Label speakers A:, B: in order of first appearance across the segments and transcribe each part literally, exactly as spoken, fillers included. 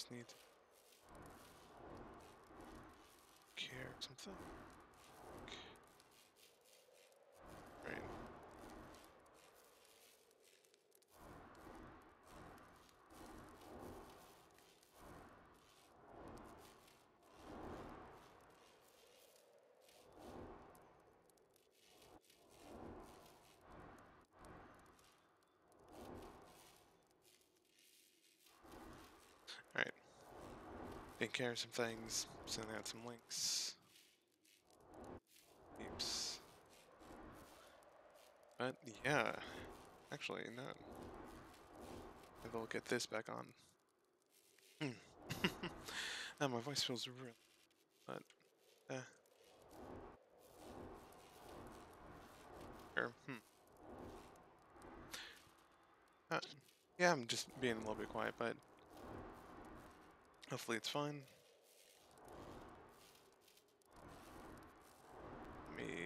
A: just need to care something. Right. Alright. Taking care of some things, sending out some links. Oops. But yeah. Actually, no. Maybe I'll get this back on. Hmm. Oh, my voice feels real. But, eh. Or, hmm. Uh, yeah, I'm just being a little bit quiet, but hopefully it's fine. Let me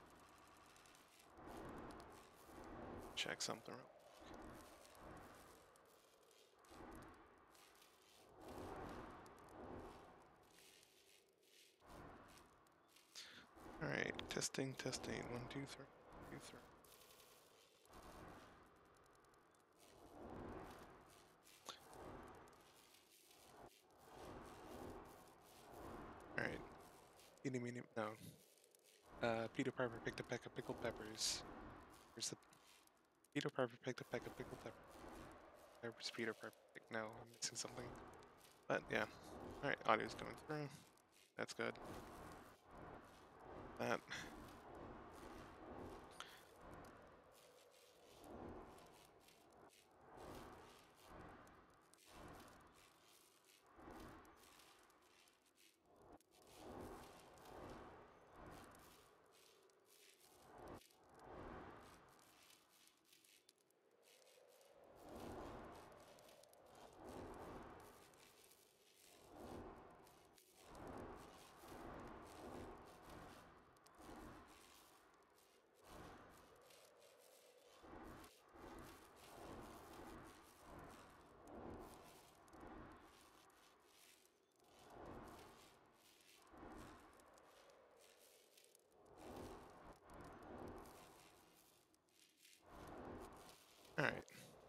A: check something. Alright, testing, testing. One, two, three, two, three. Alright. Eeny, meeny, no. Uh, Peter Piper picked a peck of pickled peppers. Where's the... Peter Piper picked a peck of pickled peppers. Where's Peter Piper picked... No, I'm missing something. But, yeah. Alright, audio's going through. That's good. That... Alright.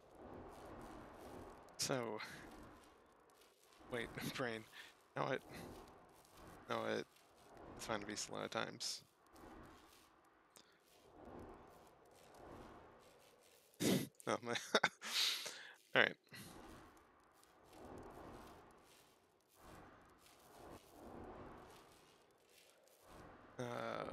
A: So... Wait, brain. No, it... No, it... It's fine to be slow at times. Oh, my... Alright. Uh...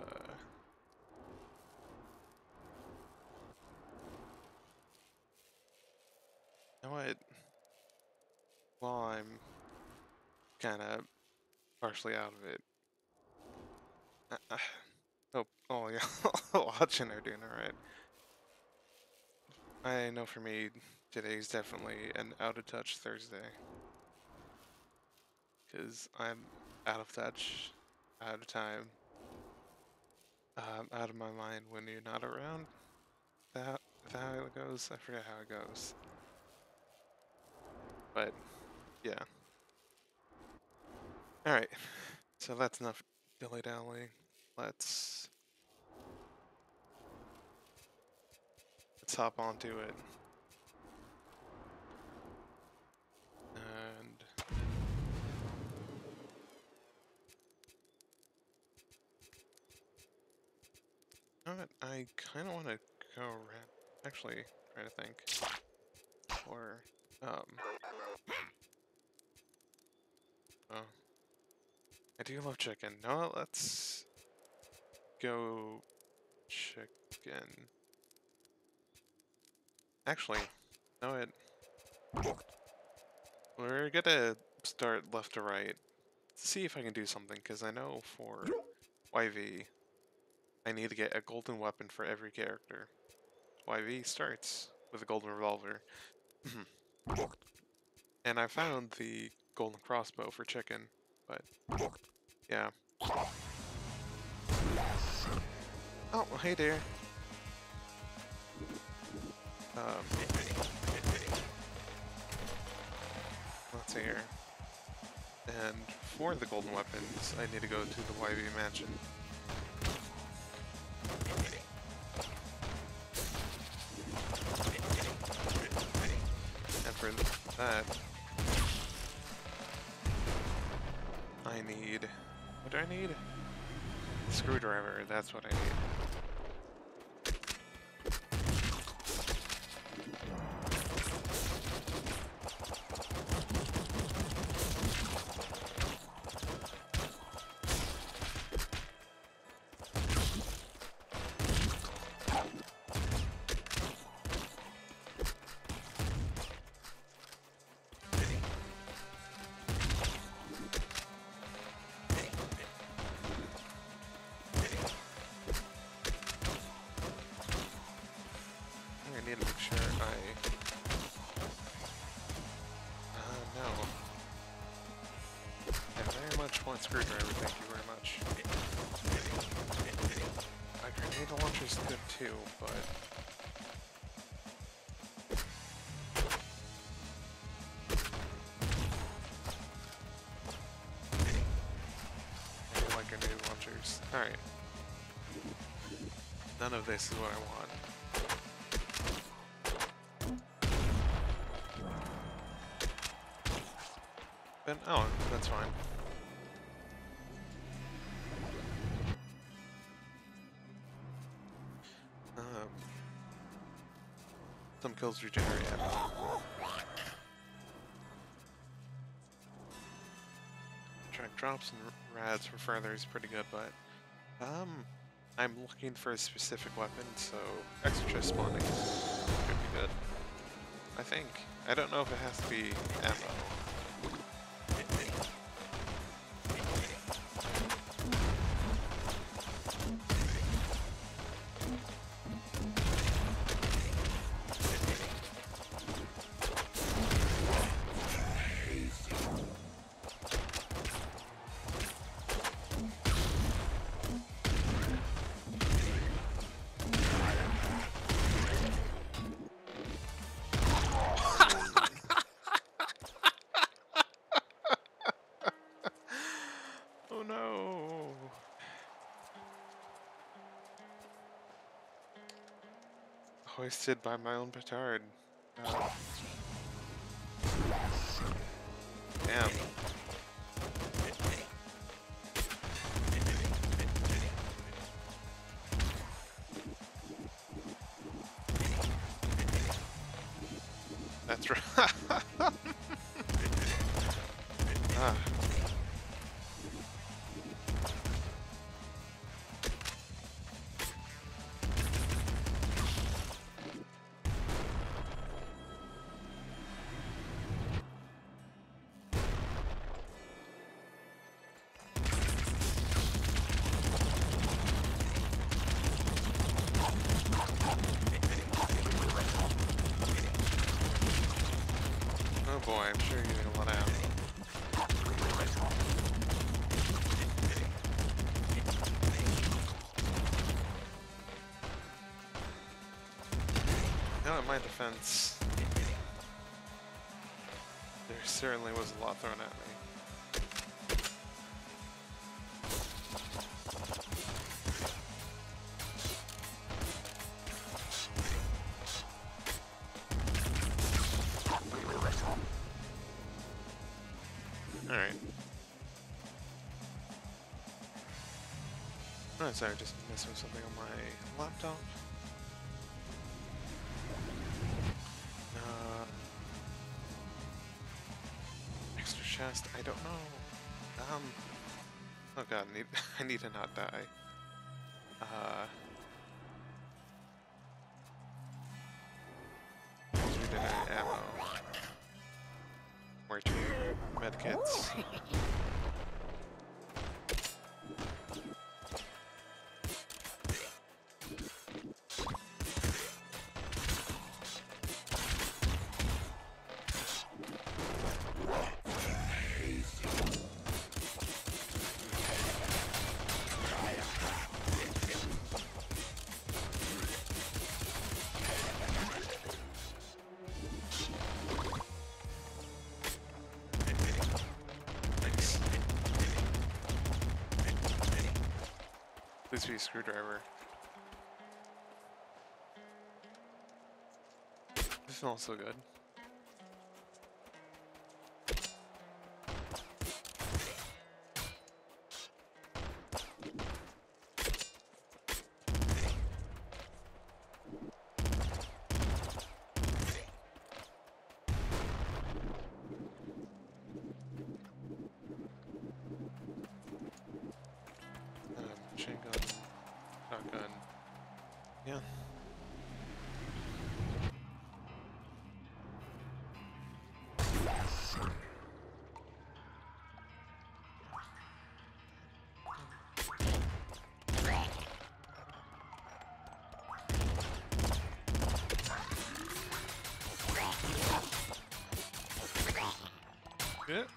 A: You know what? While I'm kind of partially out of it. Uh, uh, oh, oh yeah, watching are doing alright. I know for me, today's definitely an out of touch Thursday. Because I'm out of touch, out of time, um, out of my mind when you're not around. That, is that how it goes? I forget how it goes. But, yeah. Alright, so that's enough dilly-dally. Let's... Let's hop onto it. And... You know what? I kind of want to go around... Actually, trying to think. Or, um... Oh. I do love chicken. No, let's... Go... Chicken... Actually, no, it... We're gonna start left to right. See if I can do something, because I know for Y V, I need to get a golden weapon for every character. Y V starts with a golden revolver. And I found the golden crossbow for chicken, but yeah. Oh, hey there. Um, let's see here. And for the golden weapons, I need to go to the Y B mansion. And for that, I need... What do I need? Screwdriver, that's what I need. I need to make sure I... Uh, no. I very much want screwdriver, thank you very much. My grenade launcher's good too, but... I do like grenade launchers. Alright. None of this is what I want. But, oh, that's fine. Um, some kills regenerate ammo. Track drops and rads for further is pretty good, but um, I'm looking for a specific weapon, so extra chest spawning could be good. I think. I don't know if it has to be ammo. Oh no! Hoisted by my own petard. Uh, damn. That's right. Ah. Oh boy, I'm sure you're getting a lot of ammo. Now in my defense, there certainly was a lot thrown at me. Alright. Oh, sorry, just messing with something on my laptop. Uh, extra chest, I don't know. Um, oh god, I need, I need to not die. Uh, we did have ammo. Where to? Medkits. Please be a screwdriver. This smells so good. Um, machine gun, shotgun. Yeah. Yeah.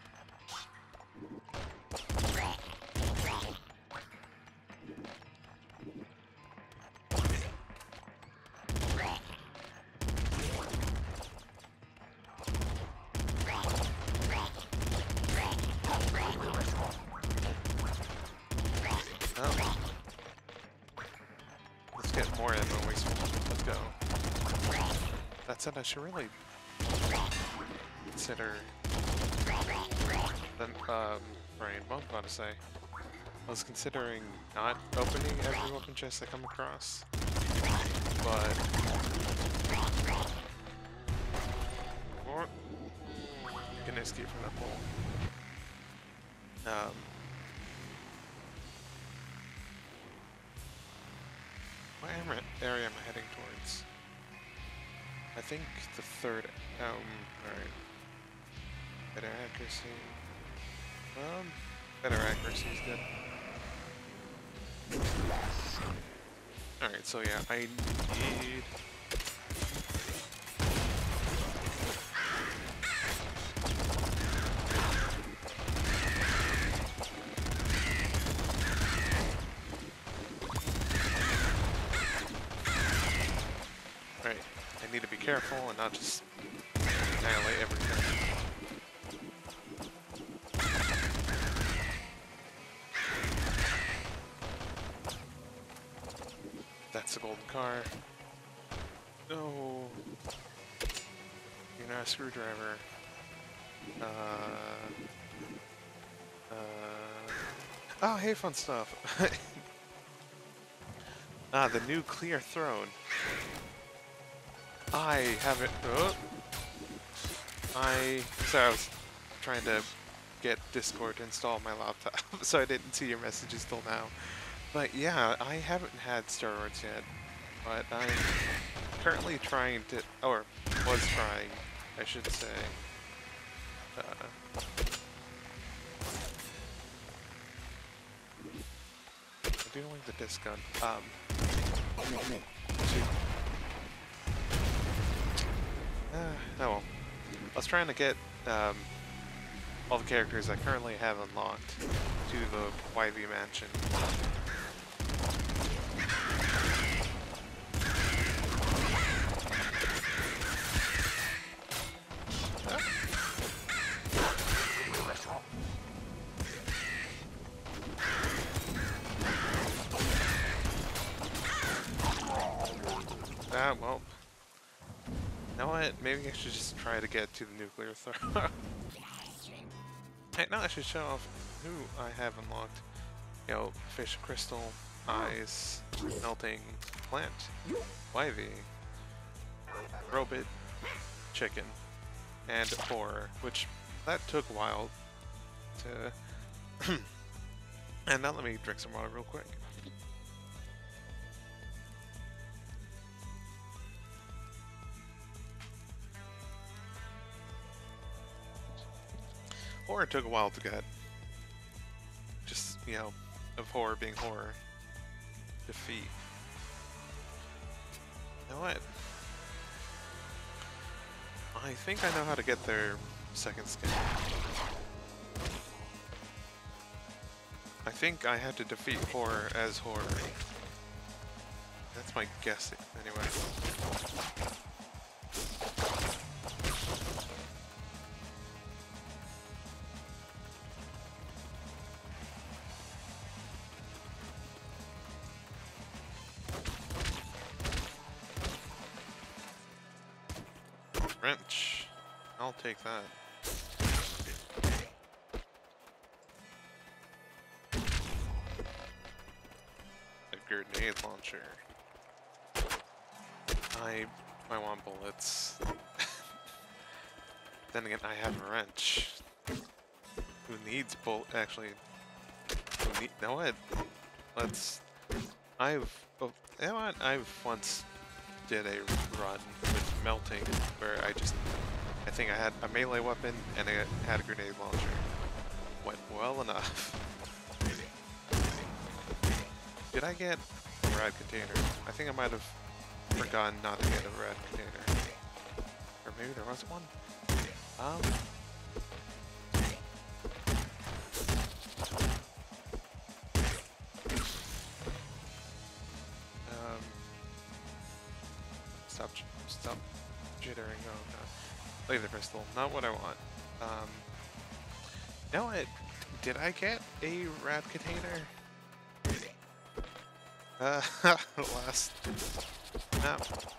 A: Oh. Let's get more ammo wasteful. Let's go. That said, I should really consider. Then, um, right, what was I about to say? I was considering not opening every weapon chest I come across, but or can escape from that hole. Um, what area am I heading towards? I think the third. Um, all right. Better accuracy. Um, better accuracy is good. Alright, so yeah, I need... Alright, I need to be careful and not just annihilate everything. That's a golden car. No. You're not a screwdriver. Uh. Uh. Oh, hey, fun stuff. Ah, the new clear throne. I haven't. Oh. I. Sorry, I was trying to get Discord to install my laptop, so I didn't see your messages till now. But yeah, I haven't had steroids yet, but I'm currently trying to, or was trying, I should say. Uh, I do like the disc gun. Um, uh, oh well. I was trying to get um, all the characters I currently have unlocked to the Y V mansion. Ah, well. You know what? Maybe I should just try to get to the nuclear throne. Hey, now I should show off who I have unlocked. You know, fish, crystal, eyes, melting, plant, Y V, robot, chicken, and horror, which that took a while to... And now let me drink some water real quick. Horror took a while to get. Just, you know, of horror being horror. Defeat. You know what? I think I know how to get their second skin. I think I had to defeat horror as horror. That's my guess, anyway. Wrench. I'll take that. A grenade launcher. I I want bullets. Then again, I have a wrench. Who needs bull? Actually, who need? Know what? Let's. I've. Oh, you know what? I've once did a run with melting where I just. I think I had a melee weapon and I had a grenade launcher. Went well enough. Did I get a rad container? I think I might have forgotten not to get a rad container. Or maybe there wasn't one? Um... Um... Stop, stop jittering, oh no. Laser pistol, not what I want. Um... No, it... Did I get a rad container? Uh, last... No.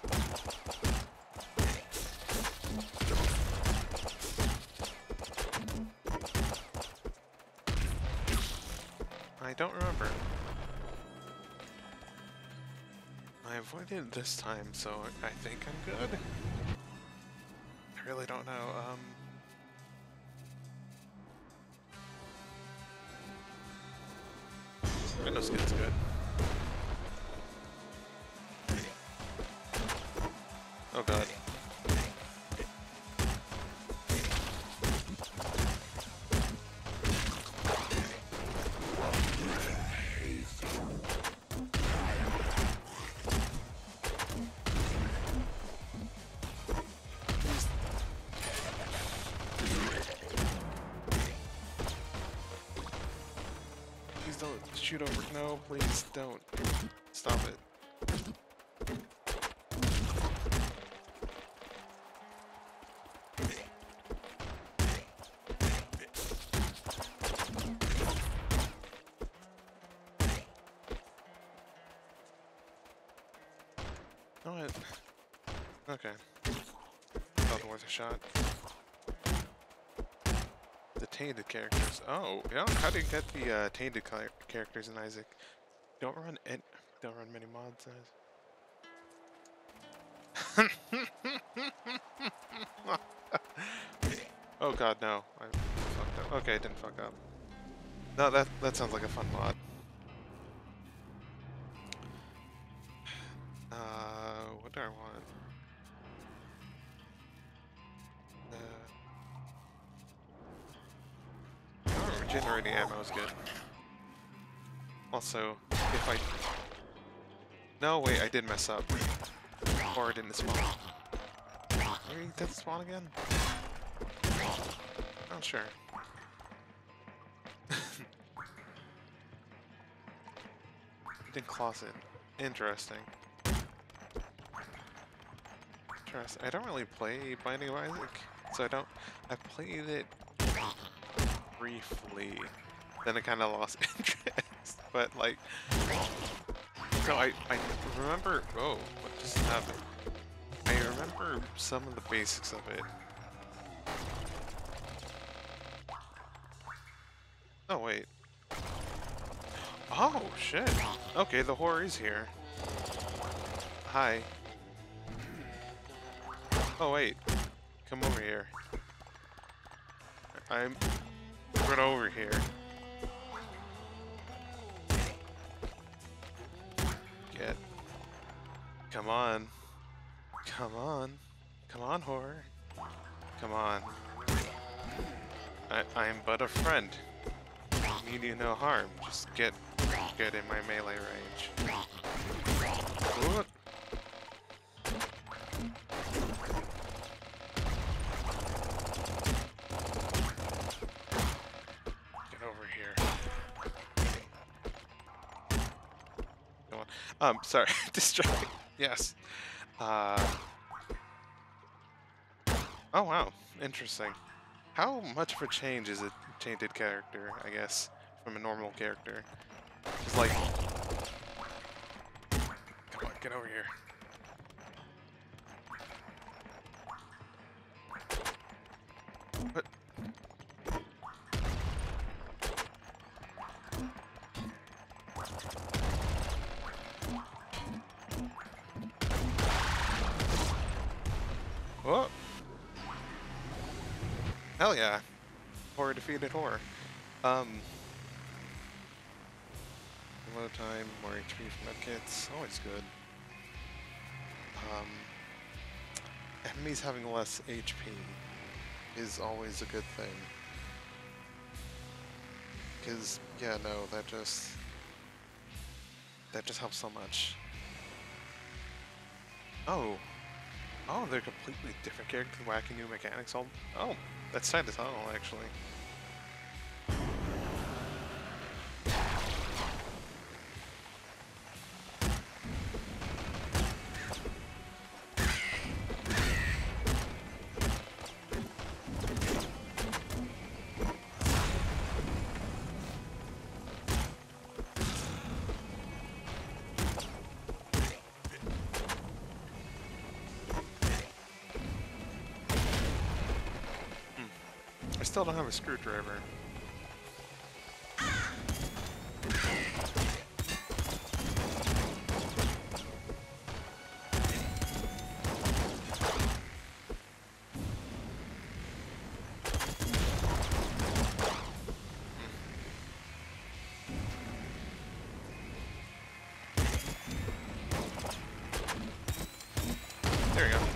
A: I don't remember. I avoided it this time, so I think I'm good. I really don't know. Um... Rhino skin's good. Oh god. Please don't shoot over. No, please don't. Stop it. Oh, it. Okay. Felt worth a shot. The tainted characters. Oh, yeah. How do you get the uh, tainted characters in Isaac? Don't run it. Don't run many mods. Oh god, no. I fucked up. Okay, I didn't fuck up. No, that that sounds like a fun mod. Uh, what do I want? Uh, oh, regenerating ammo is good. Also, if I... No, wait, I did mess up. Or it didn't spawn. Maybe it did spawn again? Oh, sure. In closet. Interesting. Interesting. I don't really play Binding of Isaac, so I don't... I played it briefly, then I kind of lost interest, but like... No, I, I remember... Oh, what just happened? I remember some of the basics of it. Oh, wait. Oh, shit. Okay, the horror is here. Hi. Oh, wait. Come over here. I'm... Run over here. Get... Come on. Come on. Come on, horror. Come on. I, I'm but a friend. Mean you no harm. Just get... Get in my melee range. What? Get over here. Go on. Um, sorry. Distracting. Yes. Uh... Oh, wow. Interesting. How much of a change is a tainted character, I guess, from a normal character? It's like... Come on, get over here. What? Whoa! Hell yeah! Horror defeated horror. Um... Low time, more H P from medkits, always good. Um, enemies having less H P is always a good thing. Because, yeah, no, that just... That just helps so much. Oh. Oh, they're completely different characters, wacky new mechanics. All. Oh, that's Side to Tunnel, actually. I still don't have a screwdriver. There we go.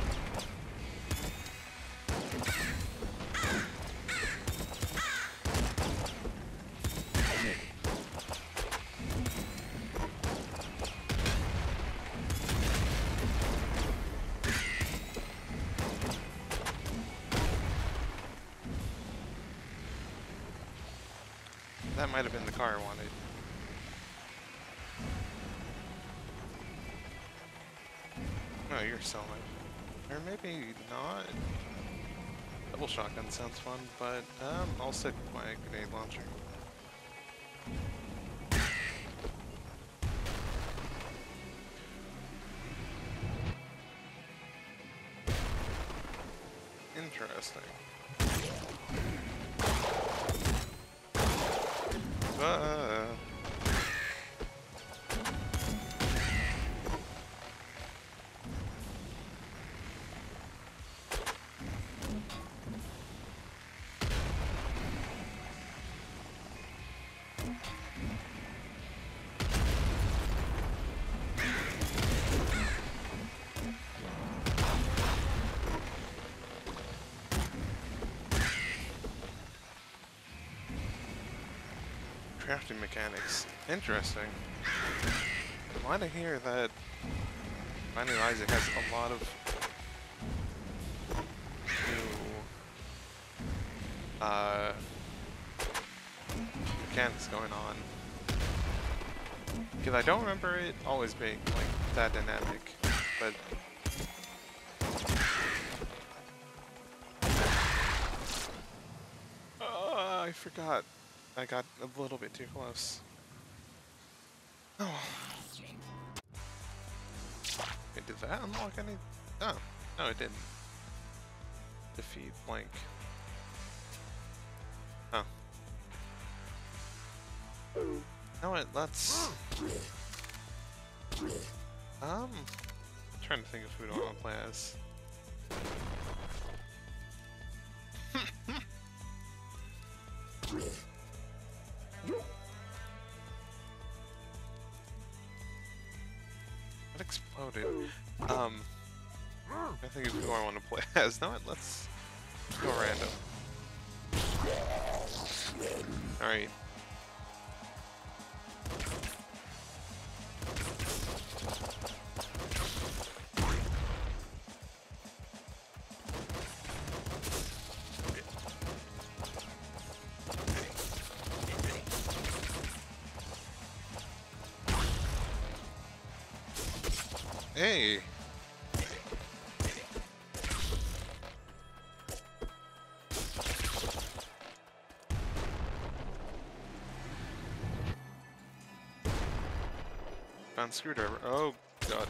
A: That might have been the car I wanted. No, you're selling it. Or maybe not. Double shotgun sounds fun, but um, I'll stick with my grenade launcher. Interesting. Uh, crafting mechanics. Interesting. I'm glad to hear that Binding of Isaac has a lot of new uh, mechanics going on. Because I don't remember it always being like that dynamic, but uh, I forgot. I got a little bit too close. Oh. Wait, did that unlock any? Oh, no, it didn't. Defeat blank. Oh. You know what? Let's. Um. I'm trying to think of who I want to play as. What exploded? Um, I think of who I want to play as. No, let's go random. Alright. Hey! Found screwdriver. Oh, God.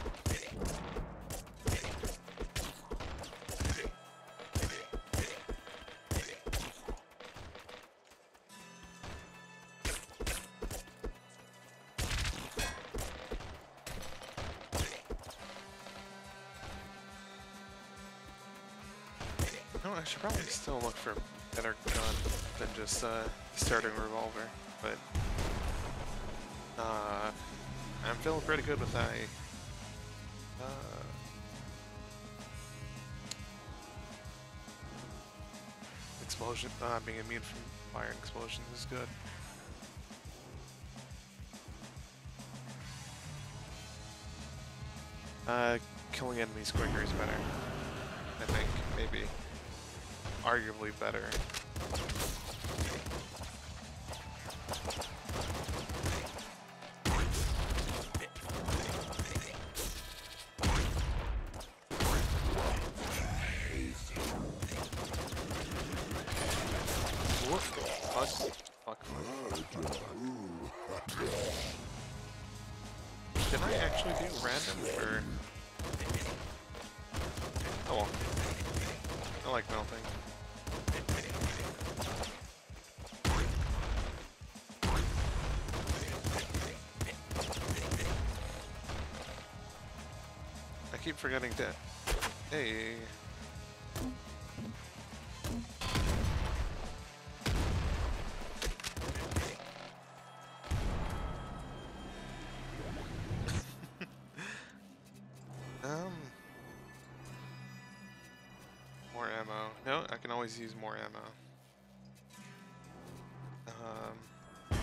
A: I should probably still look for a better gun than just uh, starting revolver, but uh, I'm feeling pretty good with that. Uh, explosion, uh, being immune from fire and explosions is good. Uh, killing enemies quicker is better. I think, maybe. Arguably better. Whoop. Fuck. Fuck. Did I actually do random, or...? Oh well. I like melting. I keep forgetting to... Hey... um... More ammo. No, I can always use more ammo. Um...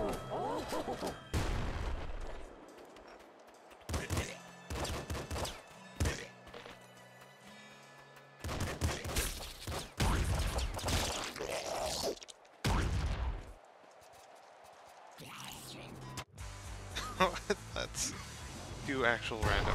A: Let's do actual random.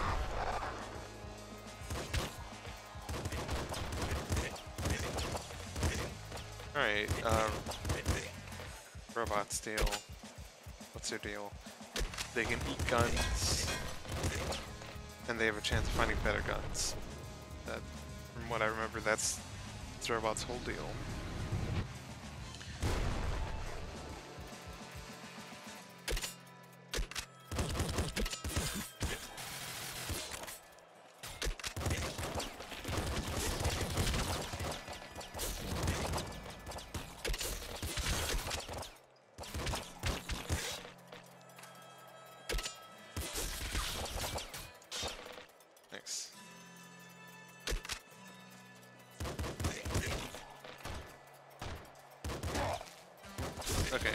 A: Alright, um... robots deal. What's their deal? They can eat guns, and they have a chance of finding better guns. That, from what I remember, that's, that's robots' whole deal. Okay.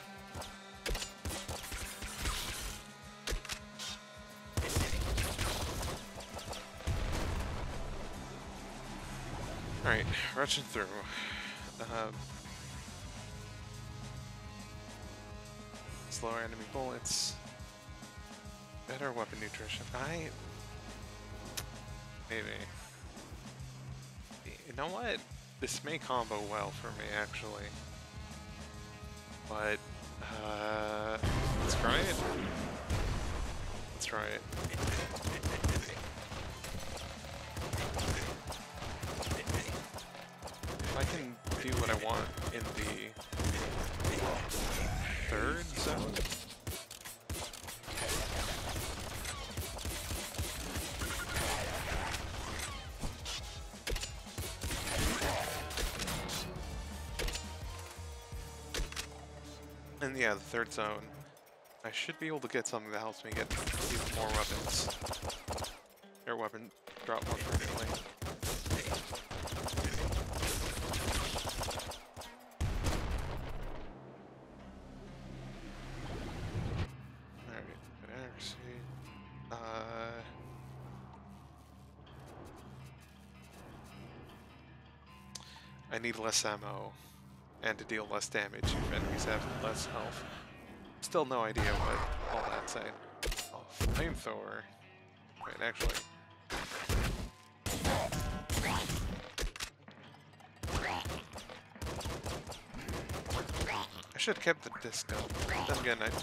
A: Alright, rushing through. Um, slower enemy bullets. Better weapon nutrition. I... Maybe. You know what? This may combo well for me, actually. But, uh, let's try it. Let's try it. If I can do what I want in the third zone. And yeah, the third zone, I should be able to get something that helps me get even more weapons. Air weapon drop more frequently. Alright, good accuracy. Uh... I need less ammo. And to deal less damage if enemies have less health. Still no idea what all that saying. Oh, flamethrower. Wait, actually. I should have kept the disc up. Then again, I...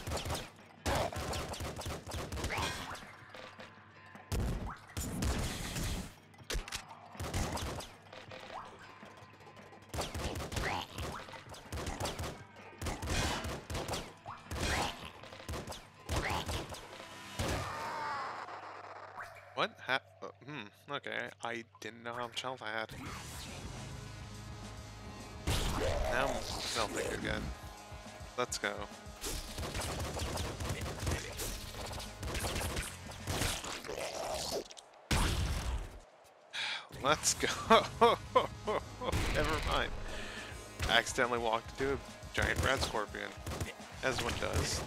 A: What? Ha uh, hmm, okay. I didn't know how much health I had. Let's go. Let's go. Never mind. I accidentally walked into a giant red scorpion, as one does.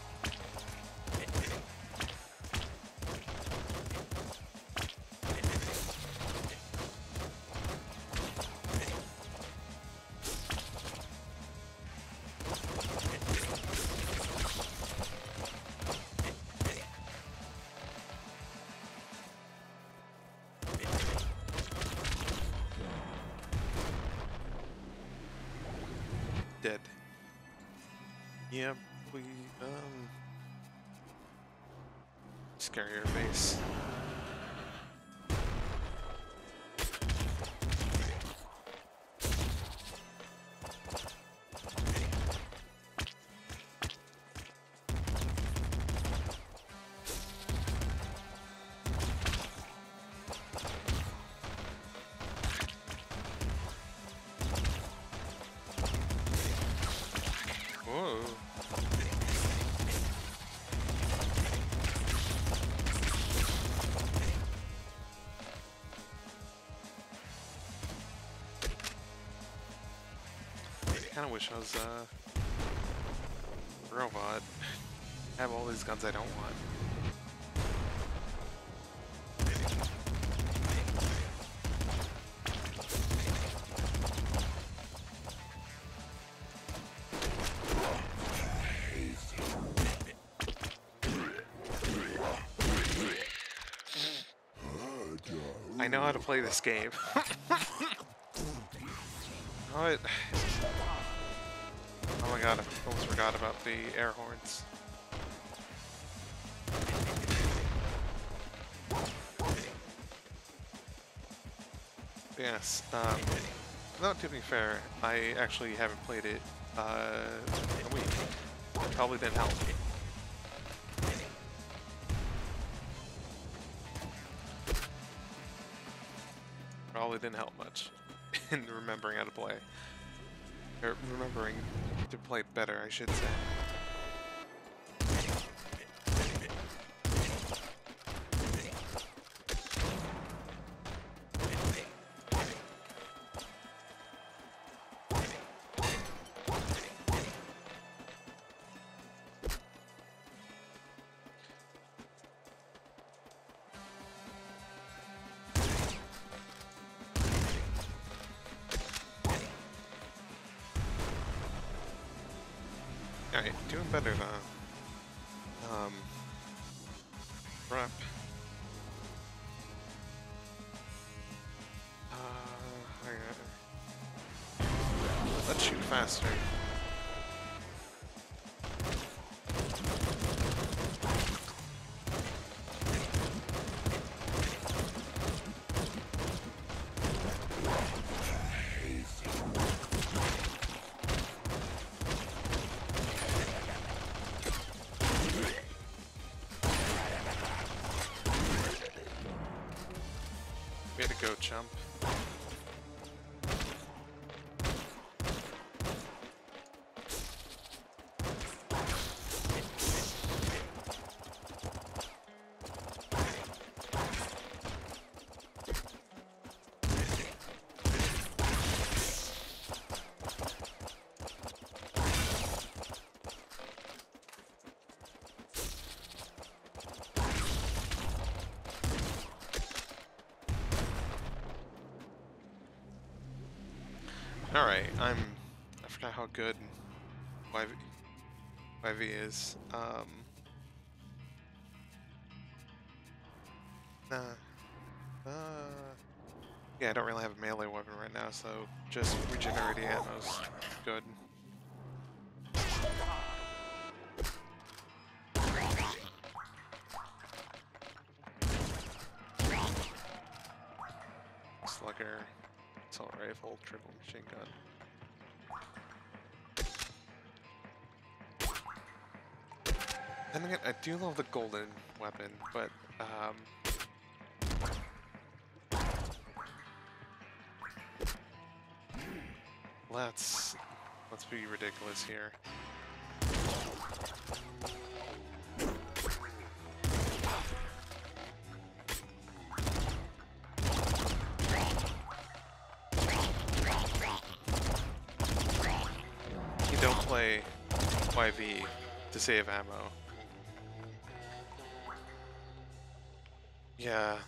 A: Dead. Yeah, we, um... scarier face. Whoa. I kinda wish I was uh, a robot. I have all these guns I don't want. I know how to play this game. Oh, it... oh my god, I almost forgot about the air horns. Yes, um, no, to be fair, I actually haven't played it uh, in a week. It probably didn't help. Probably didn't help much in remembering how to play. Or remembering to play better, I should say. Alright, doing better now. Um, prep. Uh, okay. Let's shoot faster. Way to go, chump. Alright, I'm... I forgot how good Y V is. Um... Nah. Uh... Yeah, I don't really have a melee weapon right now, so just regenerating ammo's good. Slugger, assault rifle, triple machine gun. Then again, I do love the golden weapon, but um, let's let's be ridiculous here. You don't play Y V to save ammo. Yeah.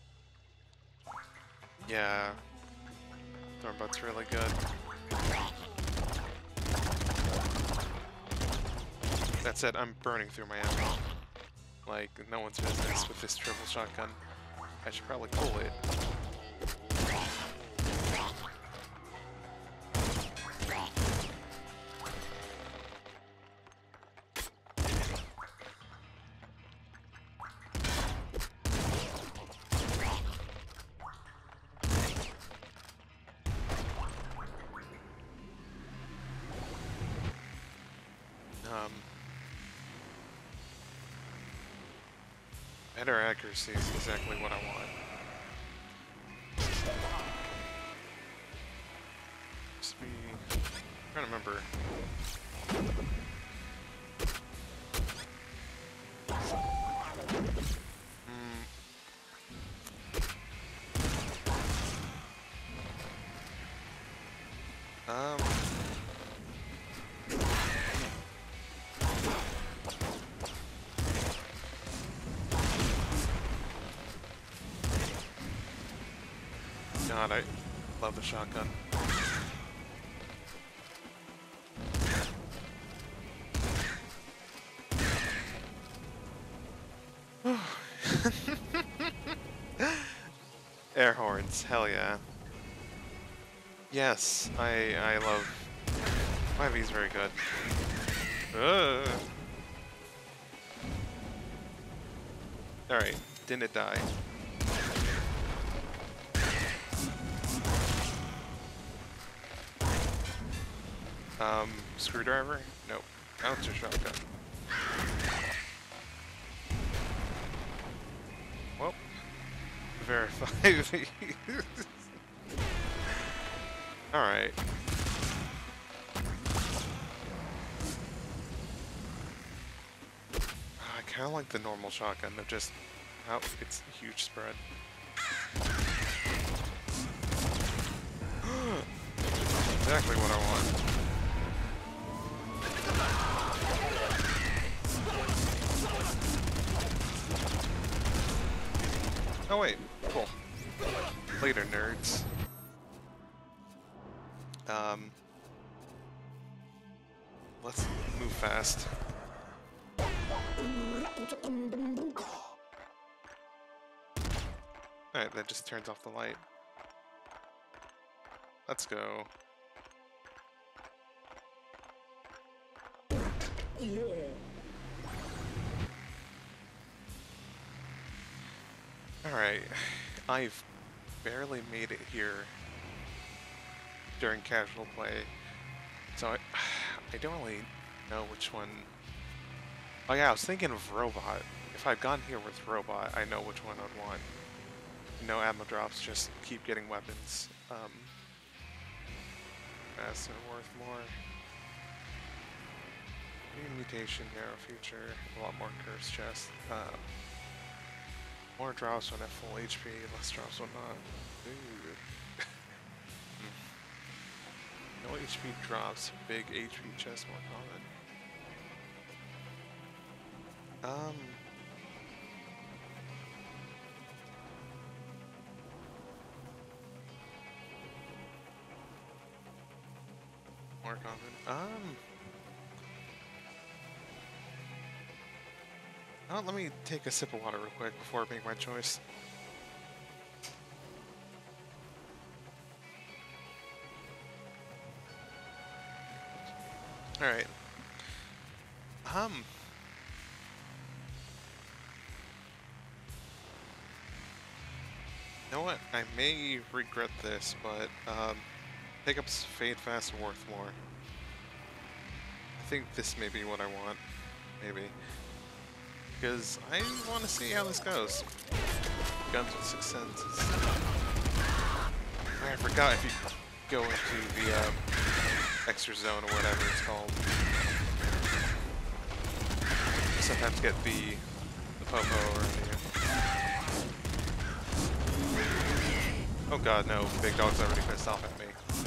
A: Yeah. Thornbutt's really good. That said, I'm burning through my ammo. Like, no one's business with this triple shotgun. I should probably pull it. Um, better accuracy is exactly what I want. Just be I'm trying to remember. Mm. Um. God, I love the shotgun. Air horns, hell yeah. Yes, I I love five E's very good. Uh. Alright, didn't it die? Um, screwdriver? Nope. Bouncer shotgun. Well, verify. Alright. I kinda like the normal shotgun, of just how it's a huge spread. Exactly what I want. Oh wait, cool. Later, nerds. Um, let's move fast. Alright, that just turns off the light. Let's go. Alright, I've barely made it here during casual play, so I, I don't really know which one. Oh yeah, I was thinking of Robot. If I'd gone here with Robot, I know which one I'd want. No ammo drops, just keep getting weapons. Um, faster, worth more. New mutation, narrow future, a lot more curse chest. Uh, more drops when at full H P, less drops when not. Ooh. No H P drops, big H P chest more common. Um. More common. Um. Oh, let me take a sip of water real quick before I make my choice. Alright. Um. You know what? I may regret this, but um, pickups fade fast and worth more. I think this may be what I want. Maybe. Because I want to see how this goes. Guns with six senses. I forgot if you go into the um, extra zone or whatever it's called. sometimes get the the popo or the. Oh god, no! Big dog's already pissed off at me.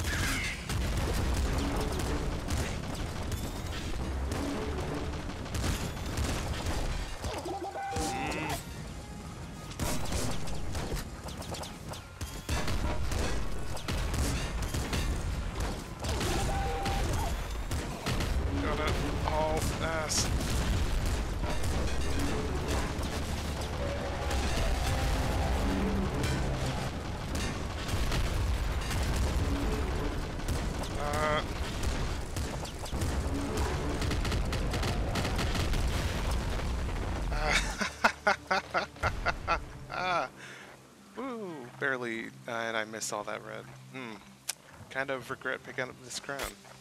A: Woo! Barely, uh, and I missed all that red. Hmm. Kind of regret picking up this crown.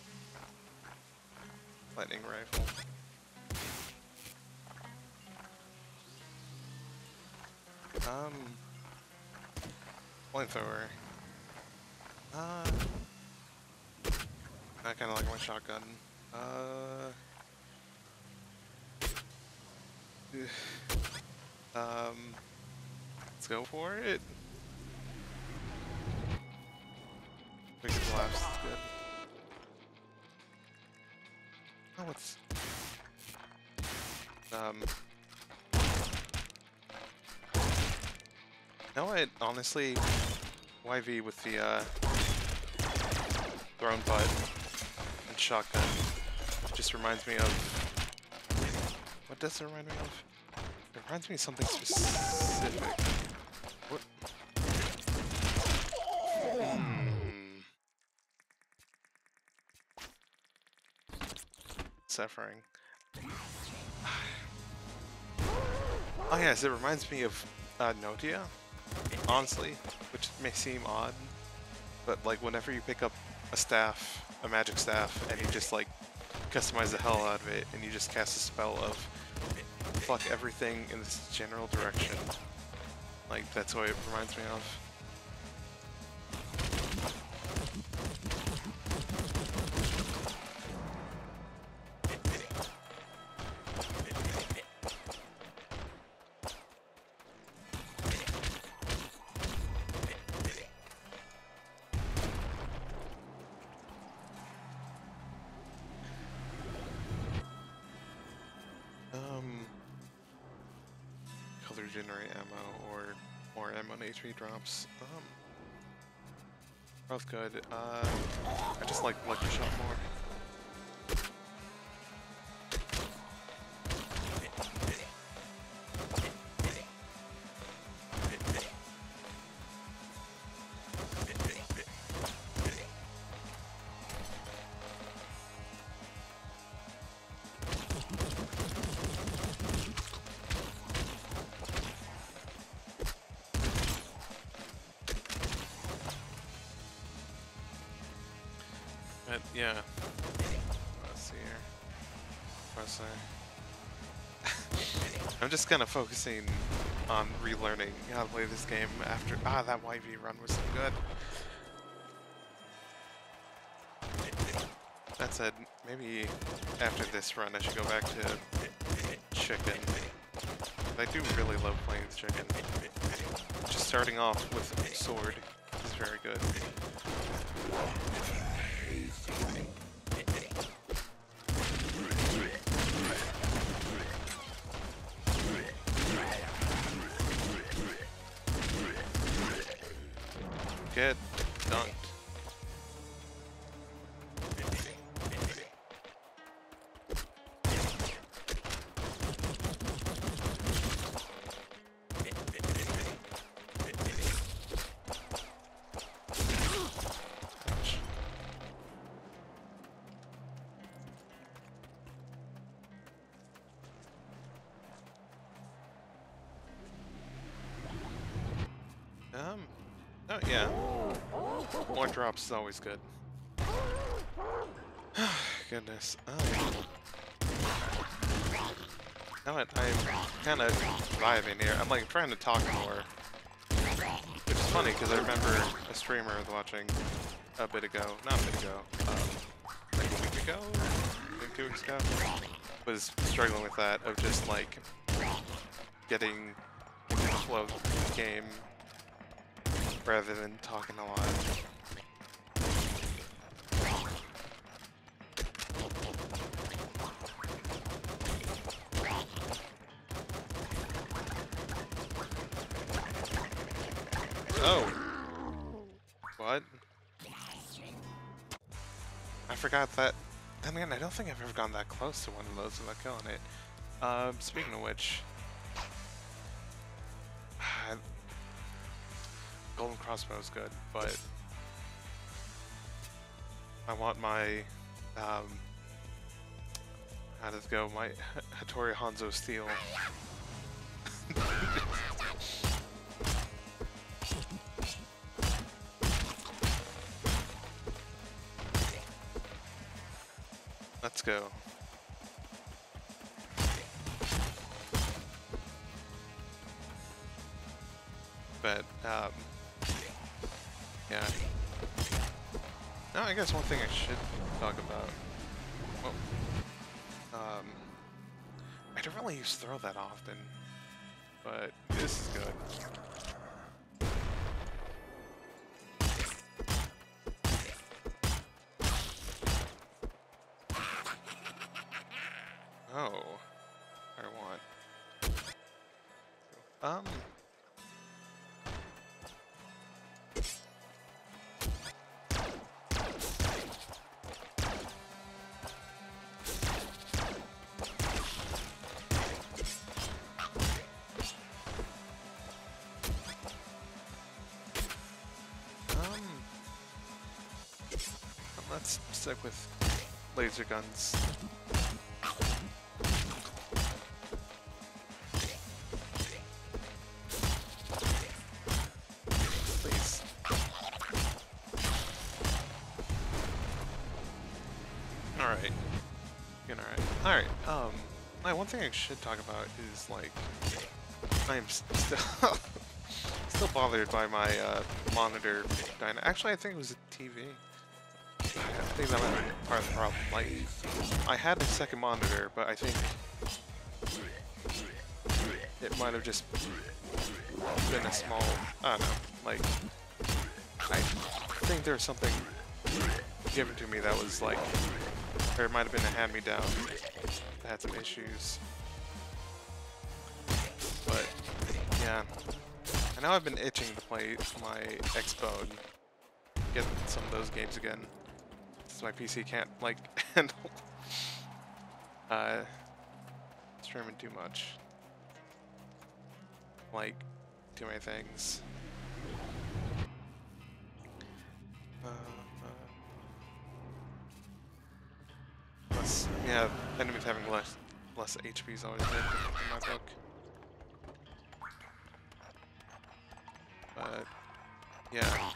A: Lightning rifle. Um. Flamethrower. Uh. I kind of like my shotgun. Uh. Um. Let's go for it. Quick collapse is good. Oh, what's um. No, it honestly Y V with the uh, thrown butt and shotgun just reminds me of. What does it remind me of? It reminds me of something specific. What? Hmm. Suffering. Oh yes, it reminds me of uh, Notia. Honestly, which may seem odd, but like whenever you pick up a staff, a magic staff, and you just like customize the hell out of it, and you just cast a spell of fuck everything in this general direction. Like that's what it reminds me of. Generate ammo or more ammo and H P drops. Um, both good. Uh, I just like Lucky Shot more. But yeah, let's see here. What's there? I'm just kind of focusing on relearning how to play this game after. Ah, that Y V run was so good. That said, maybe after this run I should go back to chicken. I do really love playing with chicken. Just starting off with sword is very good. Get dunked. Um, oh yeah. More drops is always good. Goodness. Um, now that I'm kind of vibing here, I'm like trying to talk more. Which is funny because I remember a streamer I was watching a bit ago, not a bit ago, um, like a week ago, I think two weeks ago, was struggling with that of just like getting into the flow of the game rather than talking a lot. Oh! What? I forgot that. I mean, I don't think I've ever gone that close to one of those without killing it. Um, speaking of which, golden crossbow is good, but I want my, um, how does it go? My Hattori Hanzo steel. Let's go. But, um, yeah. Now, I guess one thing I should talk about. Well, um, I don't really use throw that often, but this is good. Oh, I want. Um. Let's stick with laser guns. Please. Alright. Alright. Alright, um, right, one thing I should talk about is, like, I'm still still bothered by my uh, monitor dying. Actually, I think it was a T V. I think that might be part of the problem. Like, I had a second monitor, but I think it might have just been a small, I don't know, like, I think there was something given to me that was like, or it might have been a hand-me-down that had some issues. But, yeah. I know I've been itching to play my Xbone, get some of those games again. My P C can't, like, handle uh, streaming too much. Like, too many things. Uh, uh, less, yeah, enemies having less, less H P is always good in my book. But, yeah.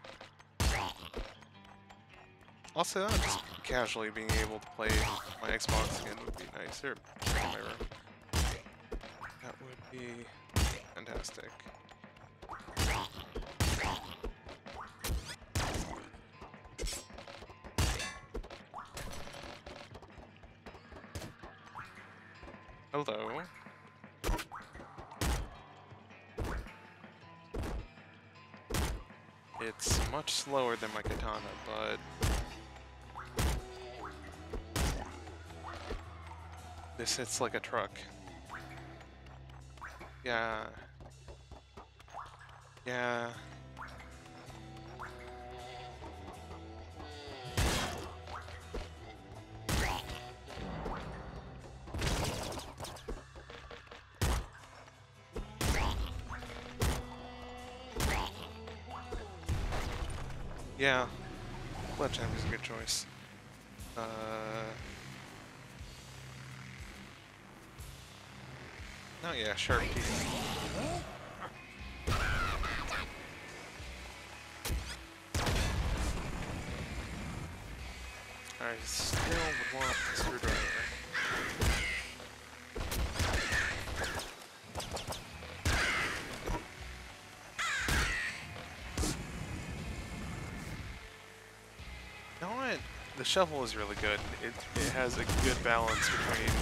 A: Also, just casually being able to play my Xbox again would be nice, or in my room. That would be fantastic. Hello. It's much slower than my katana, but this hits like a truck. Yeah. Yeah. Yeah. Sledgehammer is a good choice. Uh... Oh yeah, sharp teeth. I still would want the screwdriver. You know what? the shovel is really good. It it has a good balance between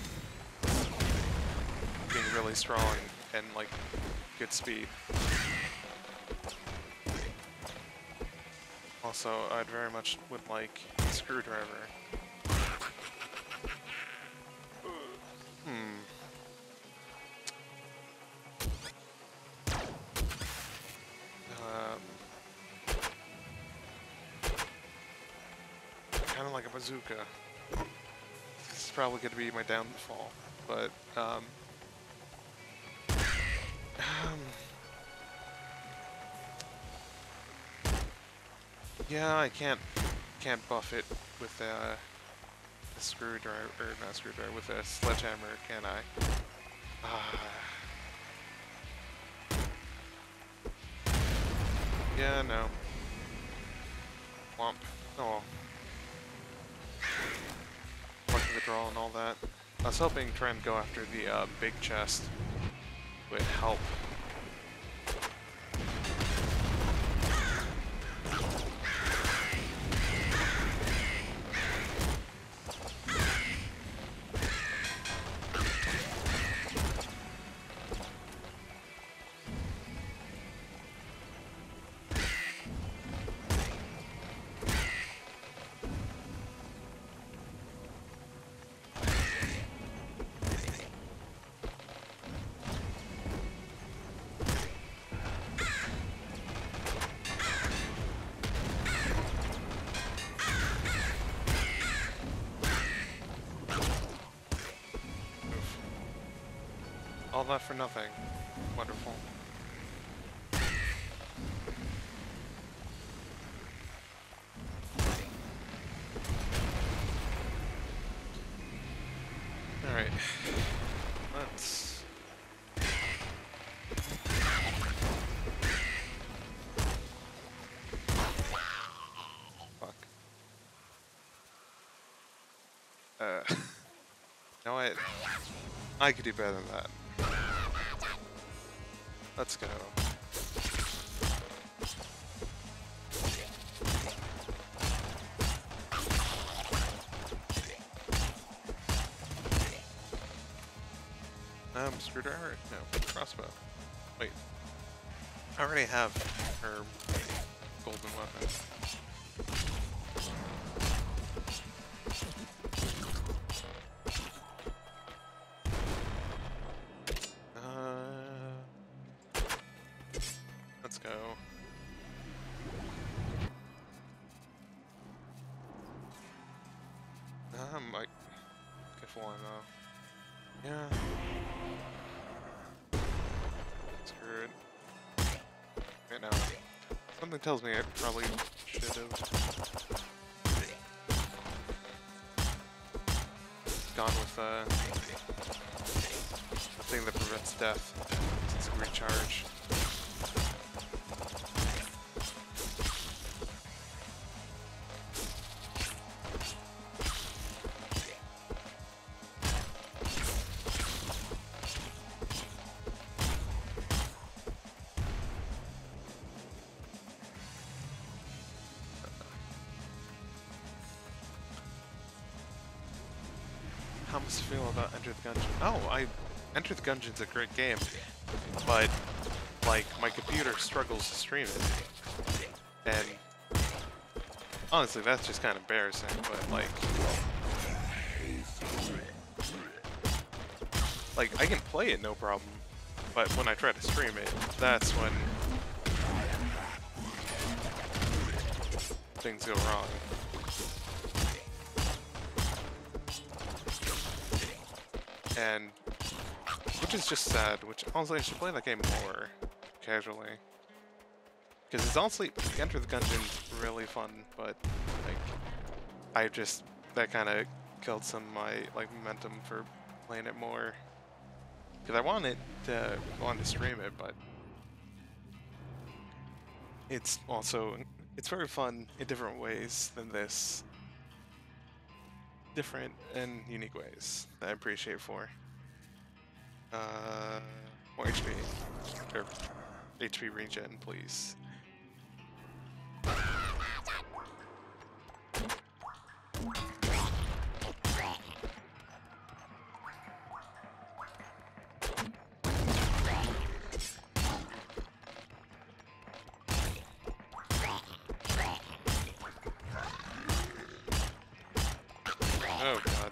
A: being really strong and like good speed. Also, I'd very much would like a screwdriver. Hmm. Um. Kind of like a bazooka. This is probably going to be my downfall, but um. um yeah, I can't can't buff it with a, a screwdriver, or not screwdriver, with a sledgehammer, can I? Ah. Yeah, no. Womp. Oh. Lucky the draw and all that. I was hoping try and go after the uh, big chest would help. All that for nothing. Wonderful. Alright. Let's... Fuck. Uh... you know what? I could do better than that. Let's go. Um, screwdriver? No, crossbow. Wait. I already have her golden weapon. Let's go. I might get full on though. Yeah. Screw it. Right now. Something tells me I probably should have gone with uh, the thing that prevents death. It's a recharge. How does it feel about Enter the Gungeon? Oh, I Enter the Gungeon's a great game, but like my computer struggles to stream it, and honestly, that's just kind of embarrassing. But like, like I can play it no problem, but when I try to stream it, that's when things go wrong. And which is just sad, which honestly I should play that game more casually. Because it's honestly, Enter the Gungeon's really fun, but like I just, that kind of killed some of my like momentum for playing it more. Because I wanted to want to stream it, but it's also, it's very fun in different ways than this. Different and unique ways that I appreciate for. Uh, more H P. Or H P regen, please. Oh god.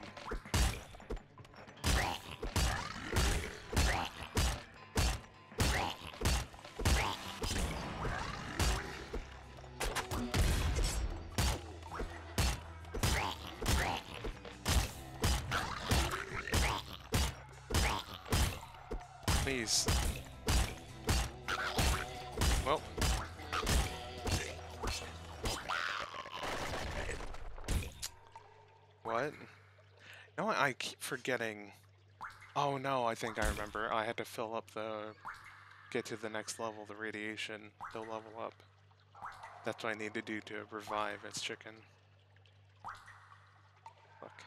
A: Please. Well. What? You know what? I keep forgetting. Oh no, I think I remember. I had to fill up the... get to the next level, the radiation, to level up. That's what I need to do to revive its chicken. Look.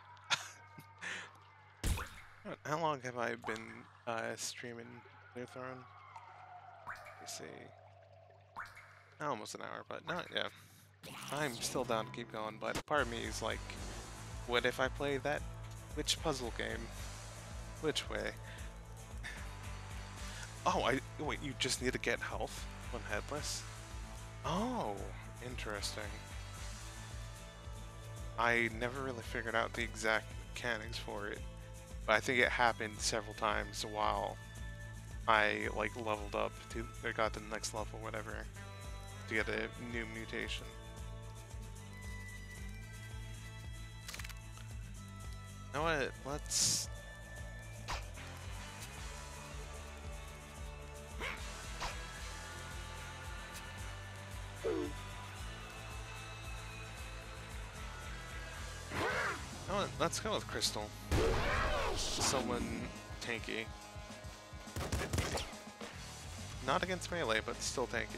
A: How long have I been uh, streaming Clear Throne? Let me see. Almost an hour, but not, yeah. I'm still down to keep going, but part of me is like, what if I play that which puzzle game? Which way? Oh, I wait, you just need to get health when headless? Oh, interesting. I never really figured out the exact mechanics for it, but I think it happened several times while I like leveled up to I got to the next level, whatever, to get a new mutation. You know what? Let's. You know what? Let's go with Crystal. Someone tanky. Not against melee, but still tanky.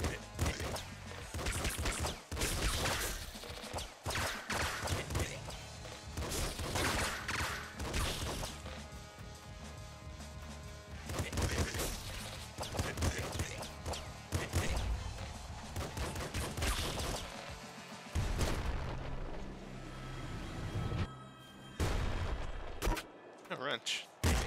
A: A wrench.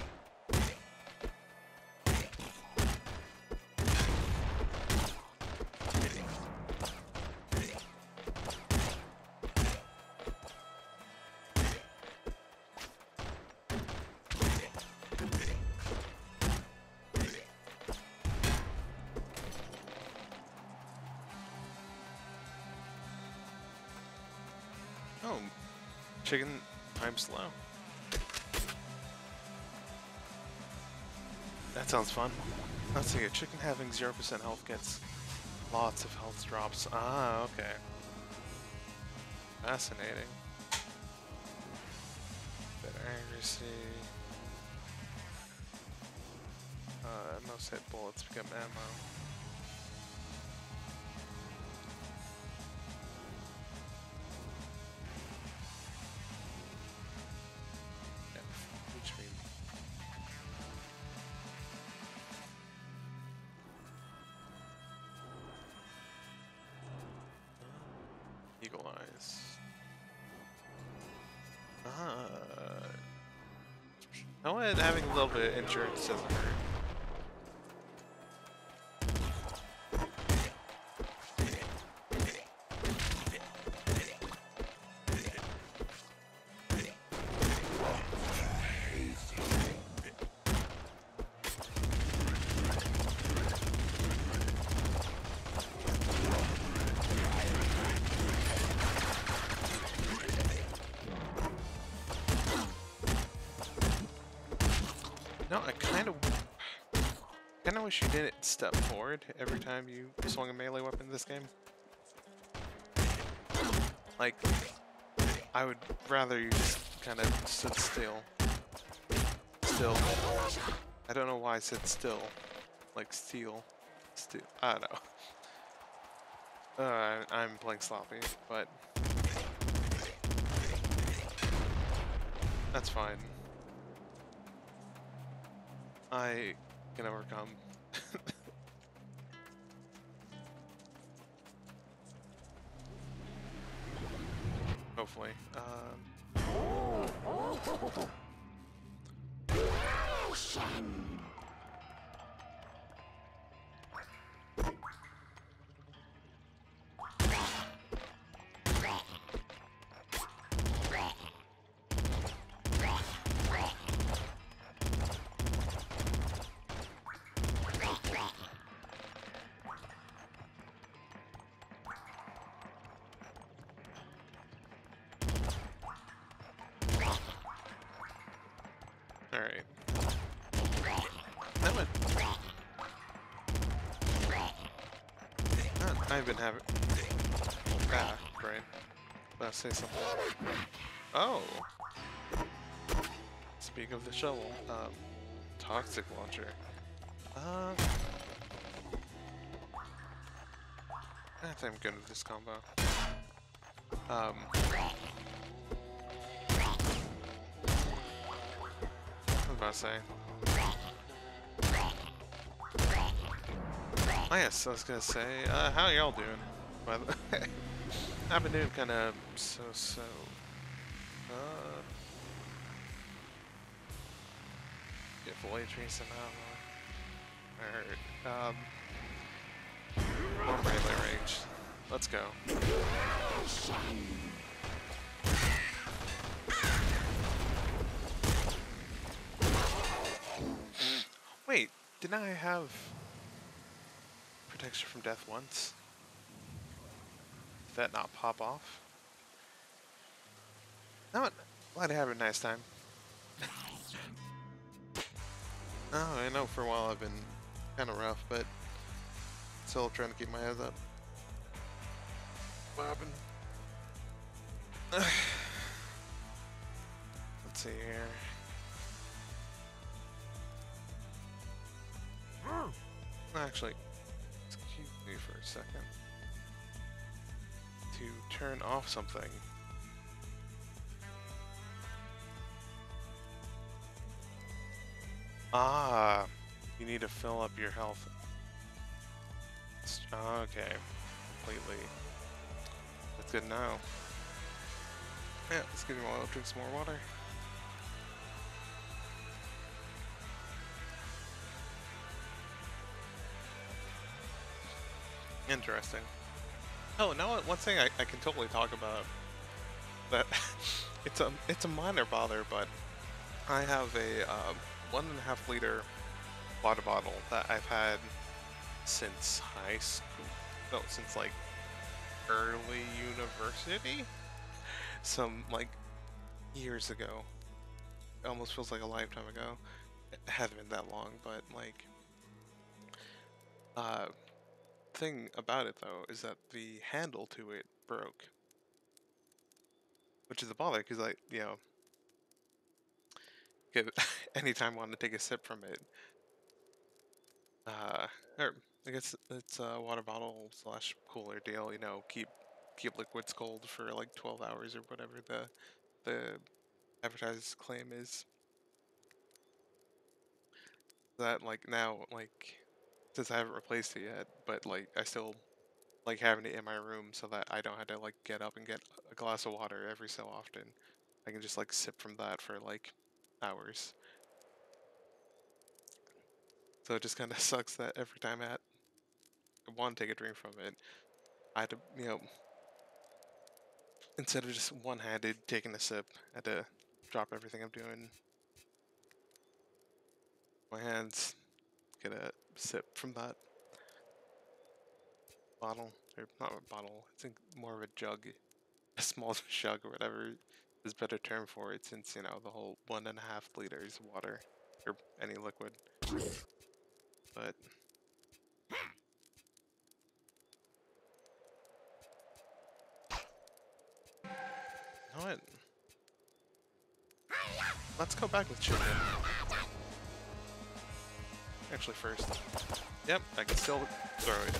A: Oh, chicken time slow. That sounds fun. Let's see, a chicken having zero percent health gets lots of health drops. Ah, okay. Fascinating. Better accuracy. Uh, most hit bullets become ammo. Eagle eyes. Ah. I wanted having a little bit of insurance doesn't hurt. No, I kind of, kind of wish you didn't step forward every time you swung a melee weapon in this game. Like, I would rather you just kind of stood still. Still. I don't know why I said still. Like steel. Still. I don't know. Uh, I'm playing sloppy, but that's fine. I can overcome. Hopefully. Um. Alright. That went... Uh, I've been having... Ah, right. Let's say something. Oh! Speak of the shovel, um, toxic launcher. Uh, I think I'm good with this combo. Um, I was about to say. Oh yes, I was gonna say, uh, how y'all doing? By the way, I've been doing kind of so-so. Uh, get void tree somehow. Alright, um, more melee range. Let's go. Wait, didn't I have protection from death once? Did that not pop off? No, glad to have a nice time. Oh, I know for a while I've been kind of rough, but still trying to keep my head up. What happened? Let's see here. Actually, excuse me for a second. To turn off something. Ah, you need to fill up your health. Okay, completely. That's good now. Yeah, let's give you while drink some more water. Interesting. Oh, now one thing I, I can totally talk about that it's a it's a minor bother, but I have a um, one and a half liter water bottle that I've had since high school. No, since like early university. Some like years ago. It almost feels like a lifetime ago. It hasn't been that long, but like uh thing about it though is that the handle to it broke, which is a bother because I, you know, could anytime I want to take a sip from it, uh, or I guess it's a water bottle slash cooler deal, you know, keep keep liquids cold for like twelve hours or whatever the the advertised claim is. That like now like since I haven't replaced it yet, but like I still like having it in my room so that I don't have to like get up and get a glass of water every so often. I can just like sip from that for like hours. So it just kind of sucks that every time I, had, I want to take a drink from it, I had to, you know, instead of just one-handed taking a sip, I had to drop everything I'm doing. My hands, get a sip from that bottle, or not a bottle, it's more of a jug, a small jug or whatever is a better term for it, since, you know, the whole one and a half liters water, or any liquid. But you know what? Let's go back with chicken. Actually, first. Yep, I can still throw it.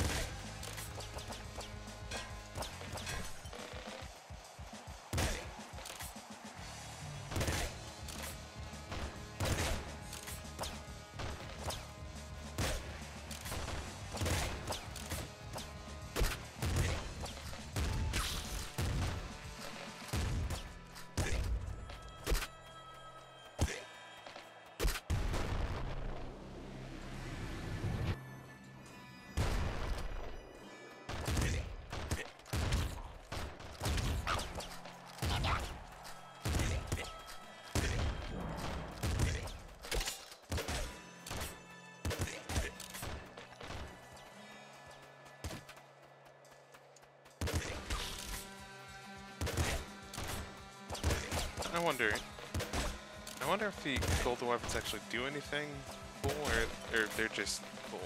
A: I wonder, I wonder if the golden weapons actually do anything cool, or, or they're just cool.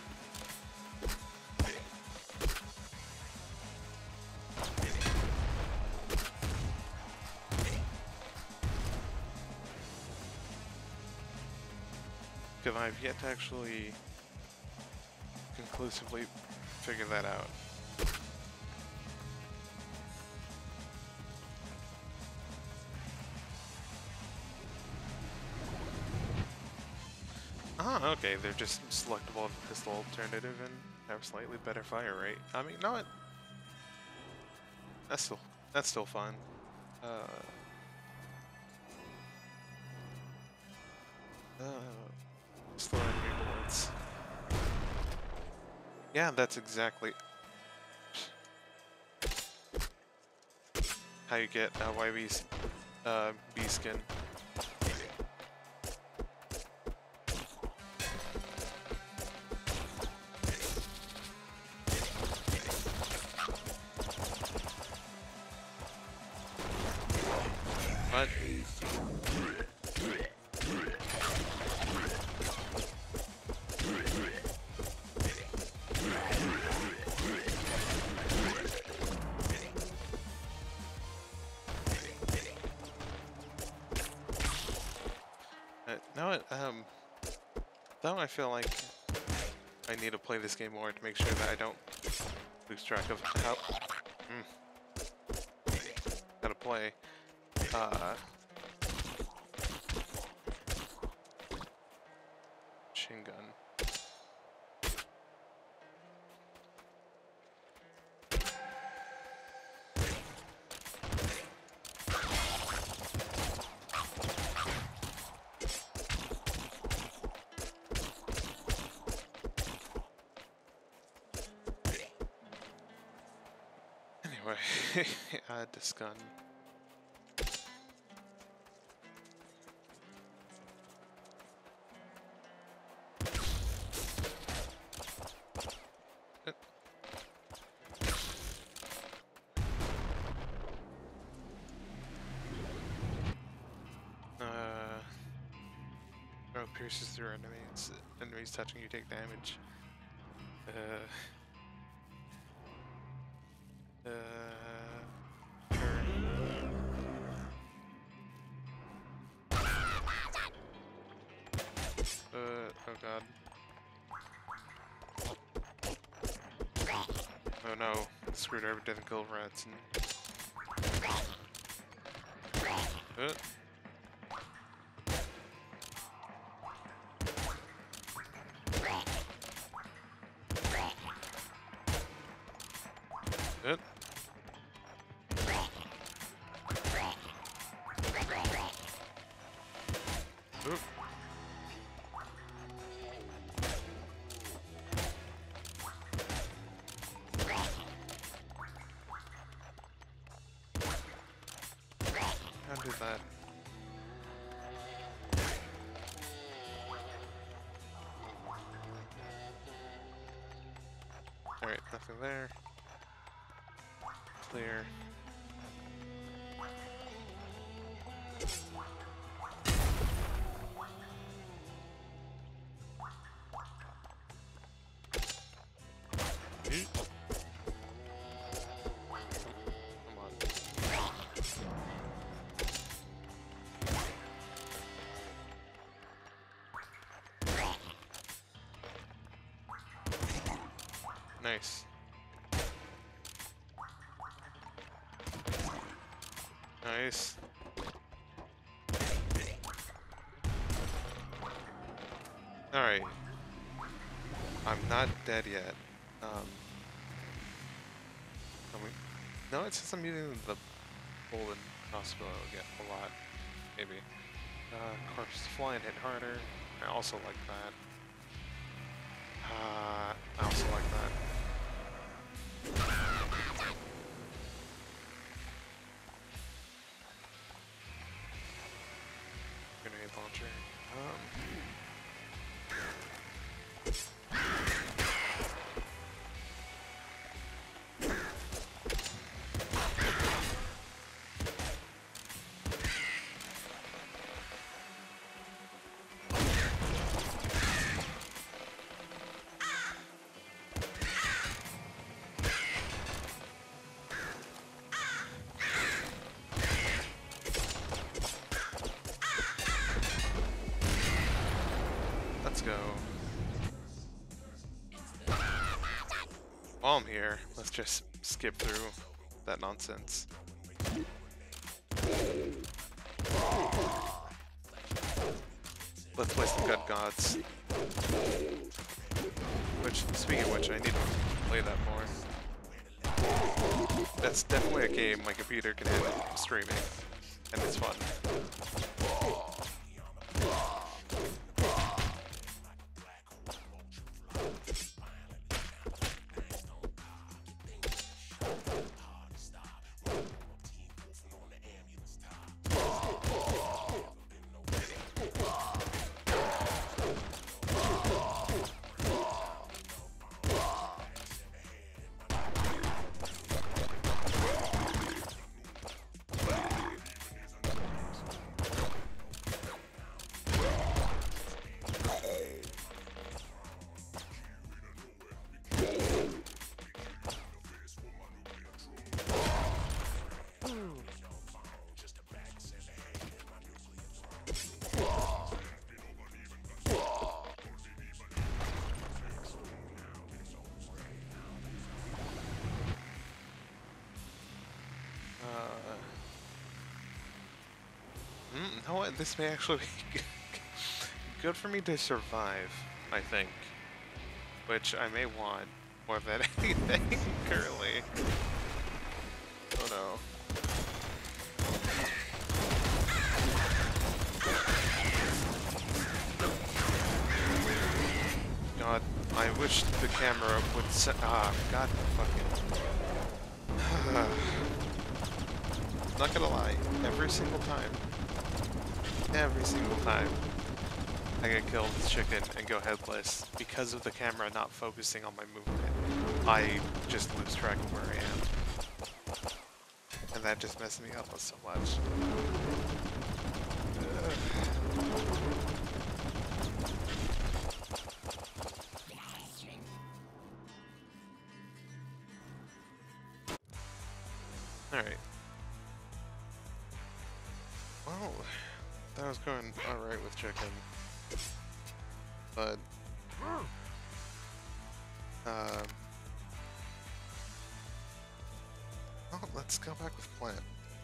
A: Because I've yet to actually conclusively figure that out. Ah, okay, they're just selectable of the pistol alternative and have slightly better fire rate. I mean, no, it, that's still that's still fine. Uh, uh, slow enemy bullets. Yeah, that's exactly how you get uh, Y B's uh, B skin. What? Uh, now it, um, now I feel like I need to play this game more to make sure that I don't lose track of how, mm, how to play. Uh, machine gun. Anyway, uh, this gun. Uh, throw pierces through enemies. Enemies touching you take damage. Uh, uh, sure. Uh, oh god. Oh no, the screwdriver didn't kill rats. And... Uh. It. Oop. How did that? Alright, nothing there. Clear. Come on. Nice. Nice. Alright. I'm not dead yet. Um, I mean, no, it says I'm using the golden crossbow again a lot. Maybe. Uh, corpses fly and hit harder. I also like that. Uh, I also like that. Grenade launcher. Um. let's go. While I'm here, let's just skip through that nonsense. Let's play some Gun Godz. Which, speaking of which, I need to play that more. That's definitely a game my computer can handle streaming, and it's fun. You know what? This may actually be good for me to survive, I think. Which I may want more than anything currently. Oh no. God, I wish the camera would set. Ah, God fucking. Not gonna lie, every single time. Every single time I get killed with chicken and go headless, because of the camera not focusing on my movement, I just lose track of where I am. And that just messes me up so much. Alright. Well, that was going alright with chicken. But um oh, let's go back with plant.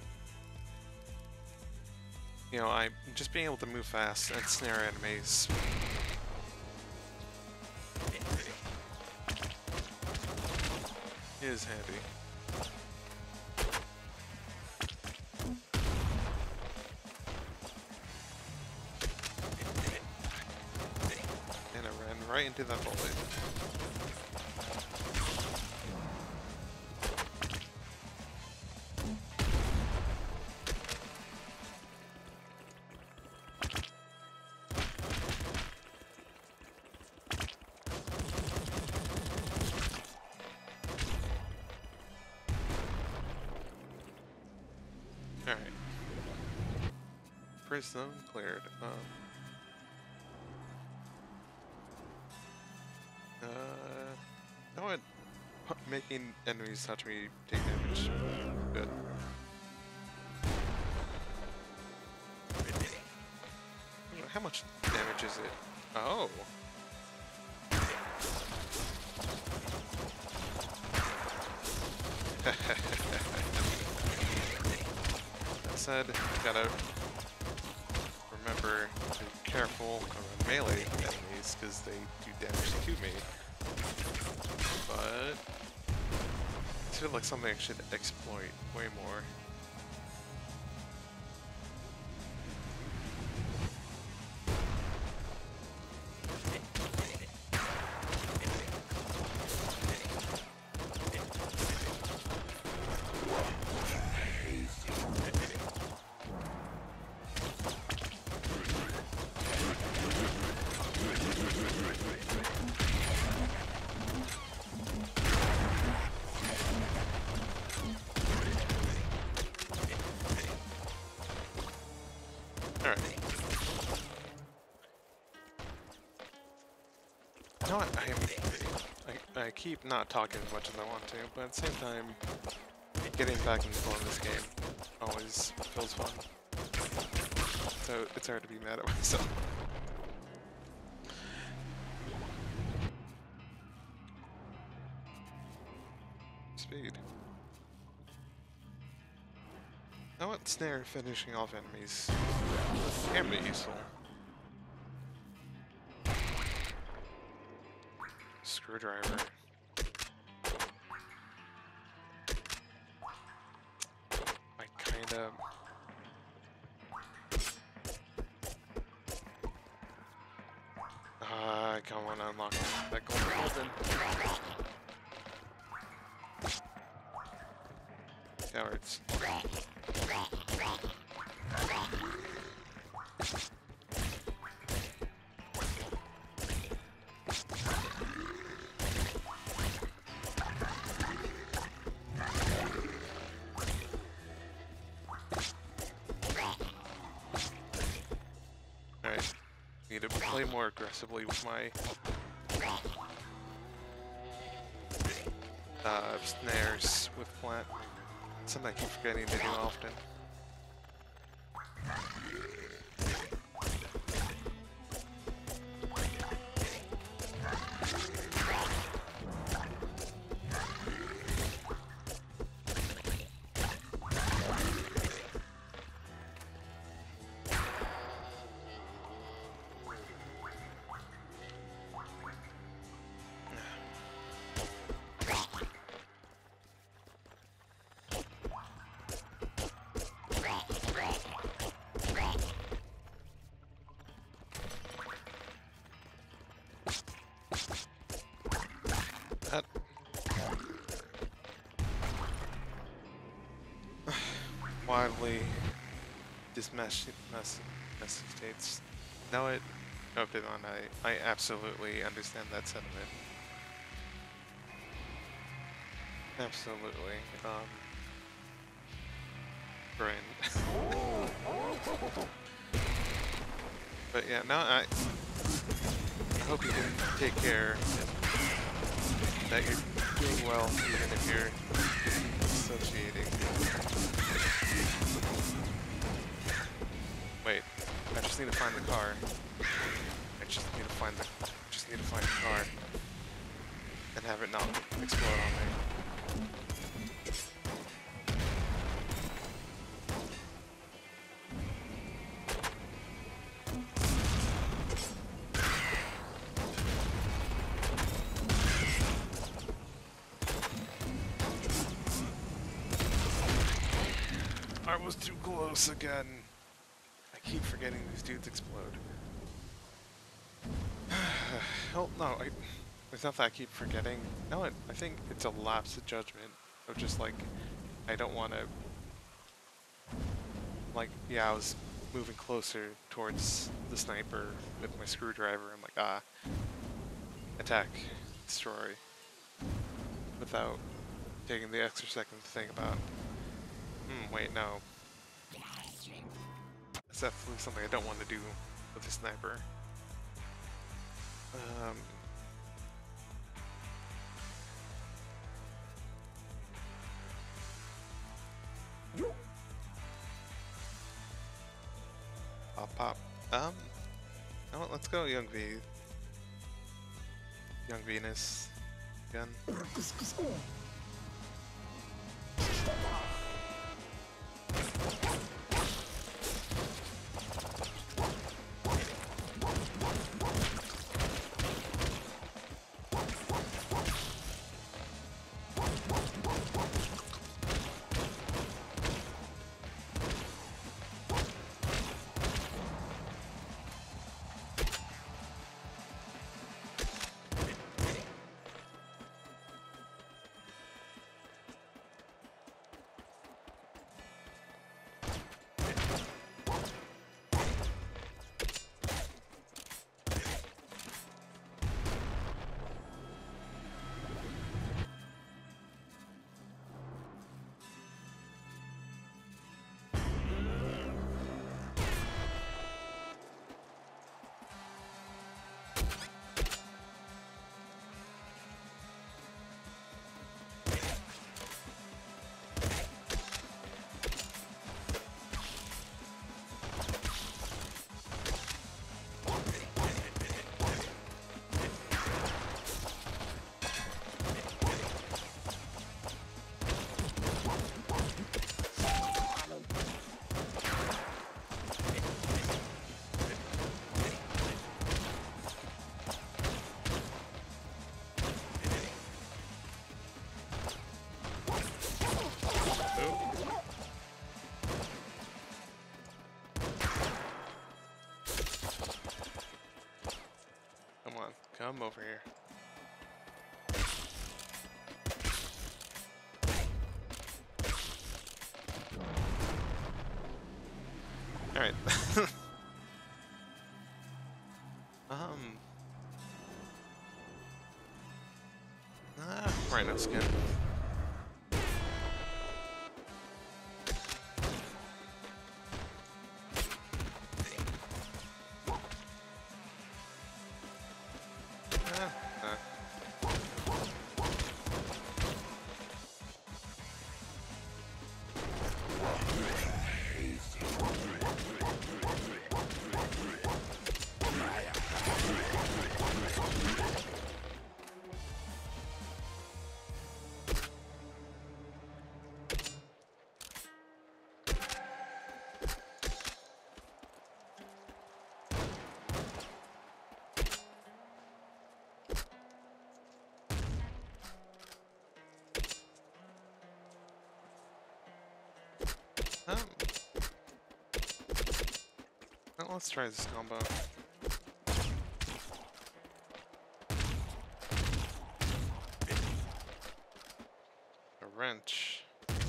A: You know, I just being able to move fast and snare enemies is handy. And I ran right into that bullet. Alright. First zone cleared. Um, uh, you know what? Making enemies touch me take damage. Good. How much damage is it? Oh. That said, gotta remember to be careful around melee enemies because they do damage to me. But I feel like something I should exploit way more. Alright. You know what? I, am, I, I keep not talking as much as I want to, but at the same time, getting back into playing this game always feels fun. So it's hard to be mad at myself. snare finishing off enemies can be useful. Screwdriver. I kinda... Uh, I kinda wanna unlock that golden golden. Cowards. Alright. Need to play more aggressively with my uh, snares with plant. Something I keep forgetting to do often. That wildly dismesticates. Know it? No, Pidon, I, I absolutely understand that sentiment. Absolutely. Um, brain. But yeah, no, I, I hope you can take care, that you're doing well, even if you're associating. Wait, I just need to find the car. I just need to find the, just need to find the car, and have it not explode on me. I was too close again. I keep forgetting these dudes explode. Hell no, I, it's not that I keep forgetting. No, it, I think it's a lapse of judgment of just like, I don't want to, like, yeah, I was moving closer towards the sniper with my screwdriver. I'm like, ah, attack, destroy, without taking the extra second to think about, hmm, wait, no. That's definitely something I don't want to do with a sniper. Um, pop, pop. Um, you know what, let's go Young V. Young Venus. Gun. Come over here. Alright. um. Ah, rhino skin. Ah, ah. Um, well, let's try this combo. A wrench.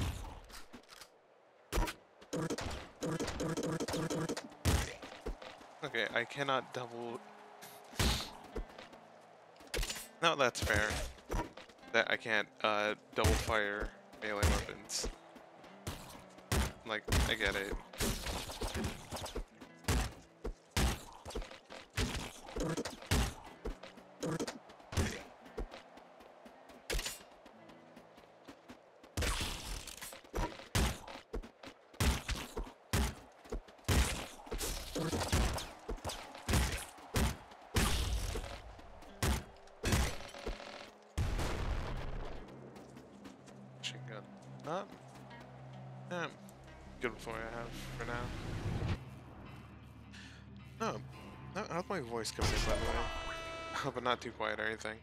A: Okay, I cannot double... No, that's fair. That I can't uh, double fire melee weapons. Like, I get it. Machine gun. Not. Um, good with what I have for now. Oh, how- how's my voice coming in, by the way? Oh, but not too quiet or anything.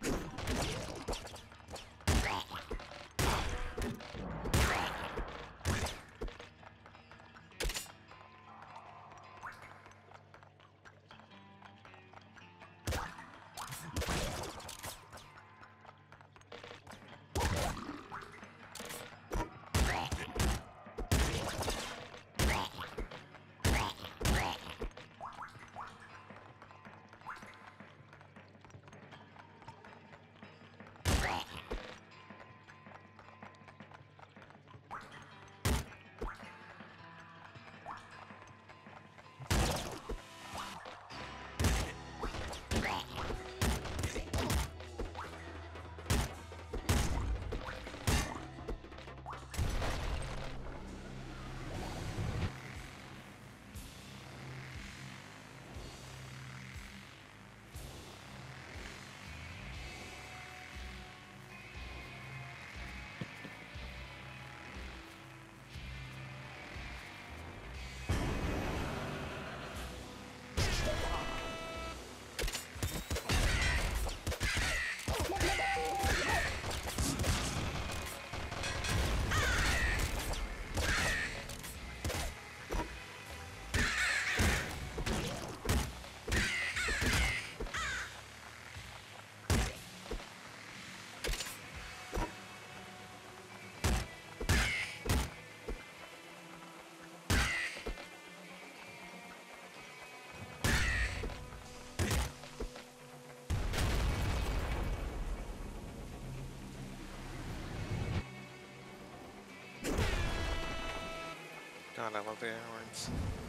A: God, I love the air horns.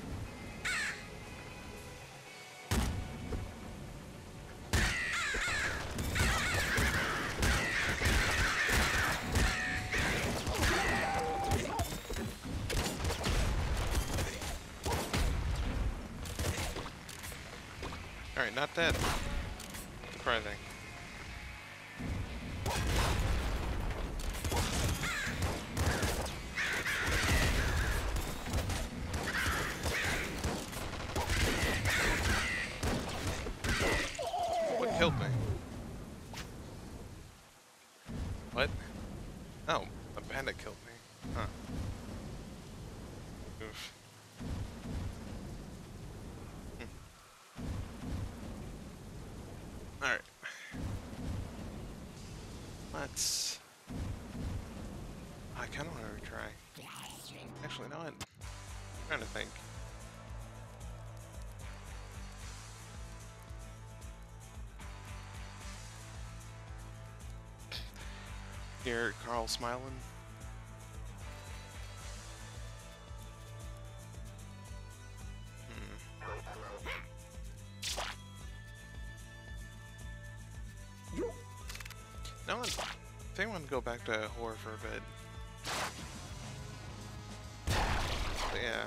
A: Alright, not dead. Surprising. What killed me? What? Oh, a bandit killed me. Huh. Oof. Hmm. Alright. Let's... I kind of want to retry. Actually, no, I'm trying to think. Here, Carl smiling. No one. I think I want to go back to horror for a bit. But yeah.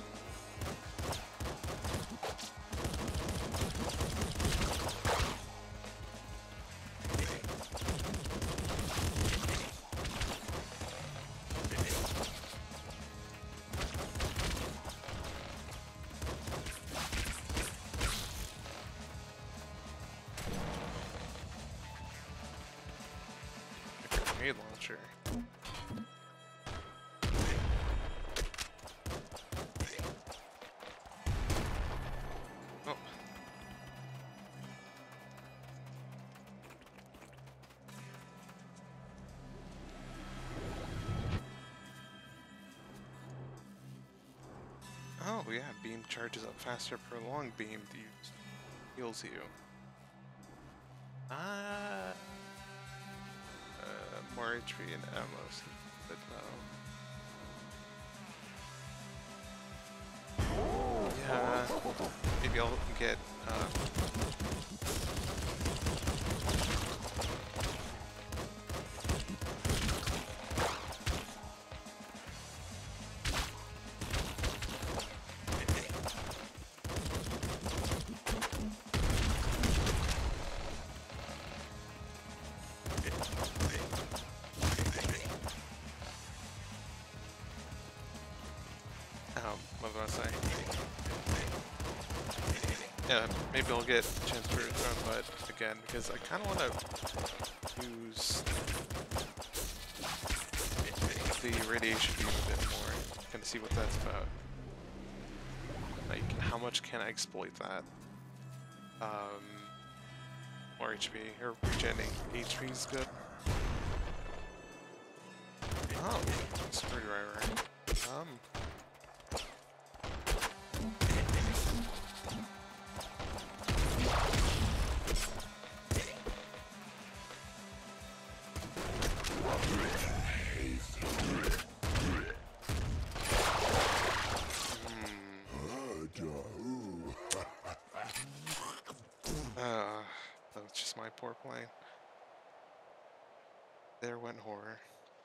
A: Grenade launcher. Oh. Oh yeah, beam charges up faster. Prolonged beam use heals you. Ah. Uh, more H P and ammo, but no. Yeah, maybe I'll get. Uh, um, what was I saying? Yeah, maybe I'll get a chance to return, but again, because I kind of want to use the radiation beam a bit more, kind of see what that's about. Like, how much can I exploit that? Um, more H P, or regenerating H P is good. Oh, screwdriver. Um. Uh, that was just my poor plan. There went horror.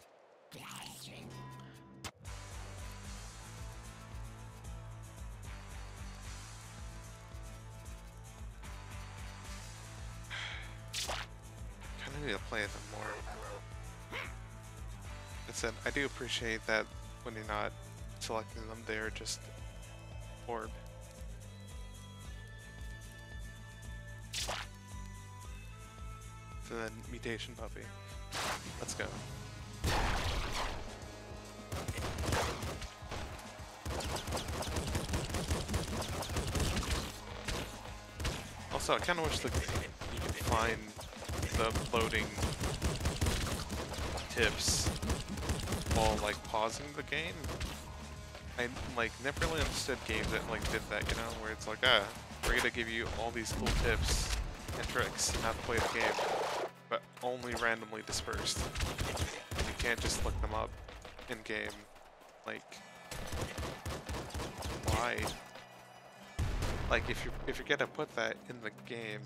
A: Kind of need to play them more. That said, I do appreciate that when you're not selecting them, they're just orb. So then, mutation puppy. Let's go. Also, I kind of wish that you could find the loading tips while like pausing the game. I like never really understood games that like did that, you know, where it's like, ah, we're gonna give you all these cool tips and tricks on how to play the game, but only randomly dispersed. And you can't just look them up in game. Like, why? Like, if you if you're gonna put that in the game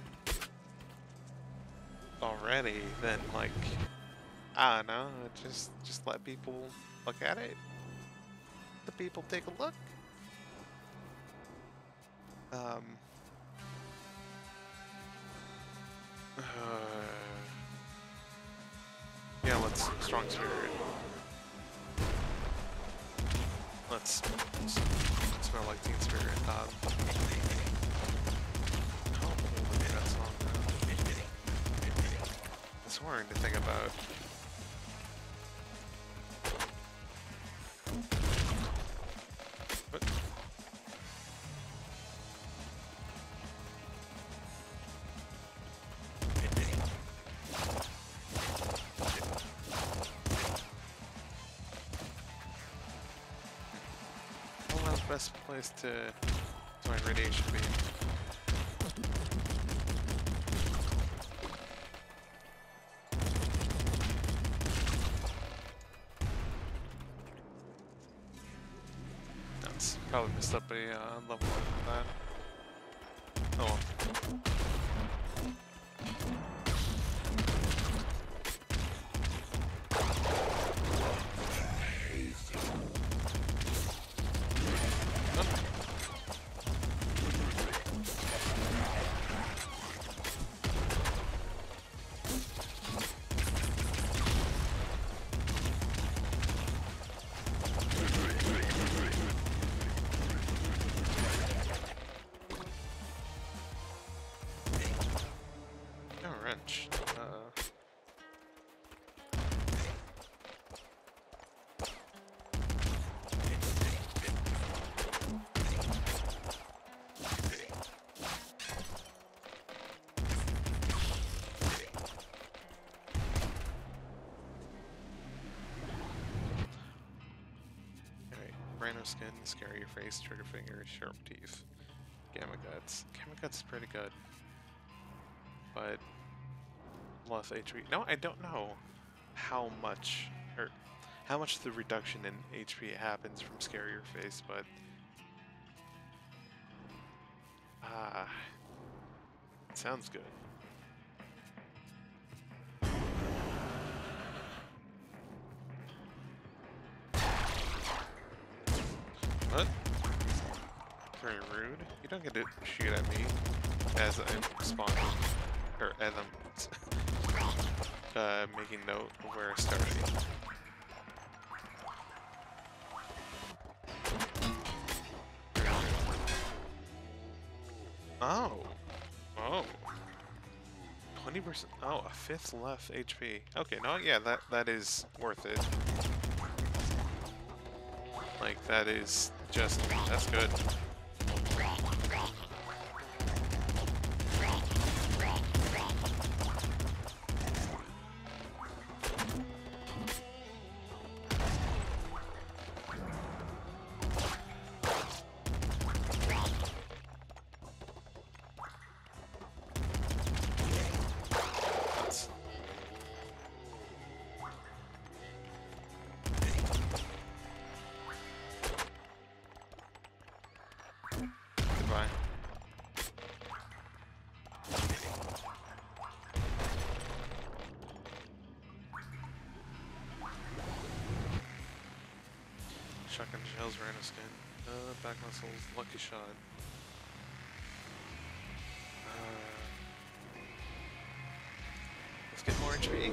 A: already, then like, I don't know, just just let people look at it. The people take a look. Um. Uh, yeah, let's strong spirit. Let's smell like teen spirit. Um, oh, that song now. It's hard to think about. What? best place to find radiation beam? That's probably messed up a uh, level of that. Oh well. Wrench. Uh, Alright, rhino skin, scary face, trigger finger, sharp teeth, Gamma Guts. Gamma Guts is pretty good, but less H P. No, I don't know how much, or how much the reduction in H P happens from scarier face, but ah, uh, it sounds good. What? Very rude. You don't get to shoot at me as I'm spawning, or as I'm uh, making note of where I started. Oh. Oh. twenty percent. Oh, a fifth left H P. Okay, no, yeah, that that is worth it. Like, that is just, that's good. Shotgun shells, rhino skin, uh, back muscles, lucky shot. Uh, let's get more H P.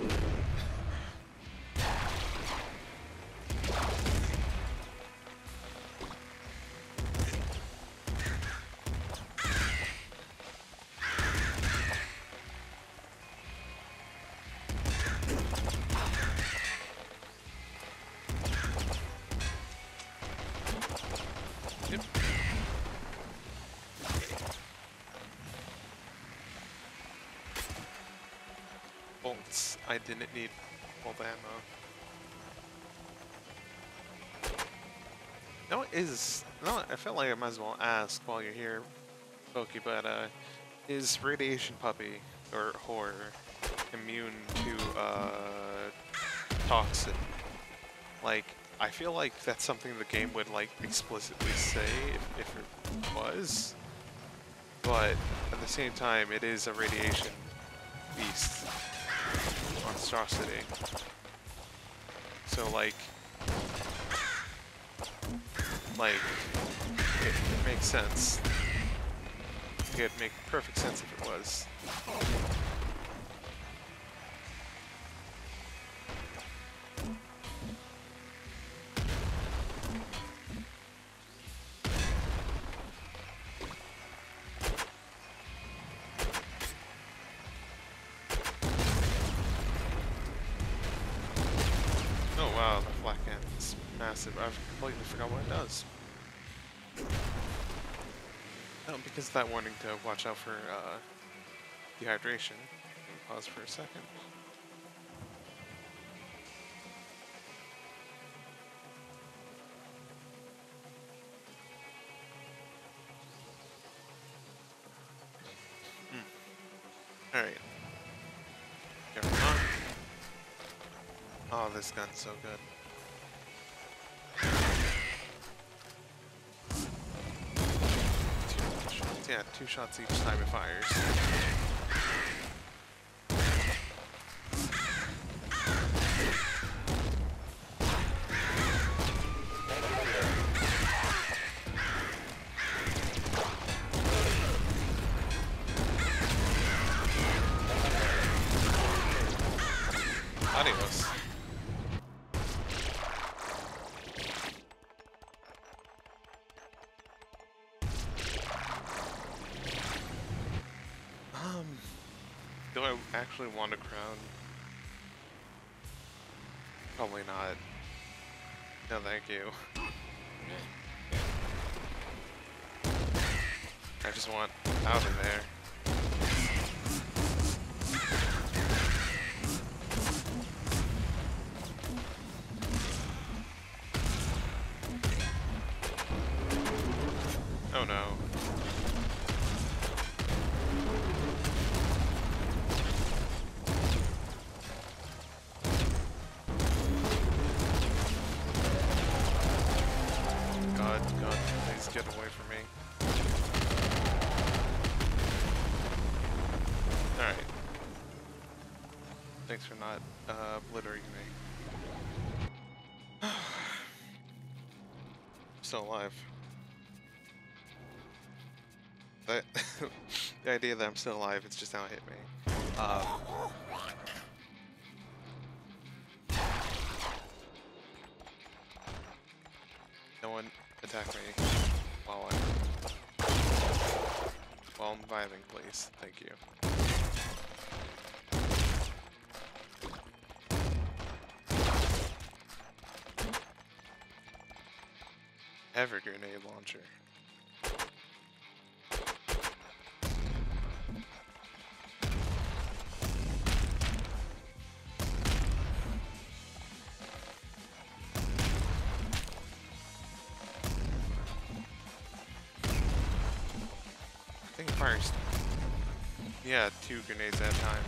A: Bolts. I didn't need bolt ammo. No, it is. No, I felt like I might as well ask while you're here, Pokey, but uh, is Radiation Puppy or Horror immune to uh, toxin? Like, I feel like that's something the game would like explicitly say if, if it was, but at the same time, it is a radiation beast. Monstrosity. So like, like it, it makes sense. It would make perfect sense if it was. Wow, the flak end is massive. I've completely forgot what it does. Oh, because of that warning to watch out for uh, dehydration. Pause for a second. Alright. Carry on. Oh, this gun's so good. Two shots. Yeah, two shots each time it fires. Adios. Um, do I actually want a crown? Probably not. No, thank you. I just want out of there. Oh no. God, God, please get away from me. Alright. Thanks for not uh, obliterating me. Still alive. But the idea that I'm still alive, it's just now hit me. Um, no one attack me while I'm while I'm vibing, please. Thank you. Ever grenade launcher. I think it fires. Yeah, two grenades at a time.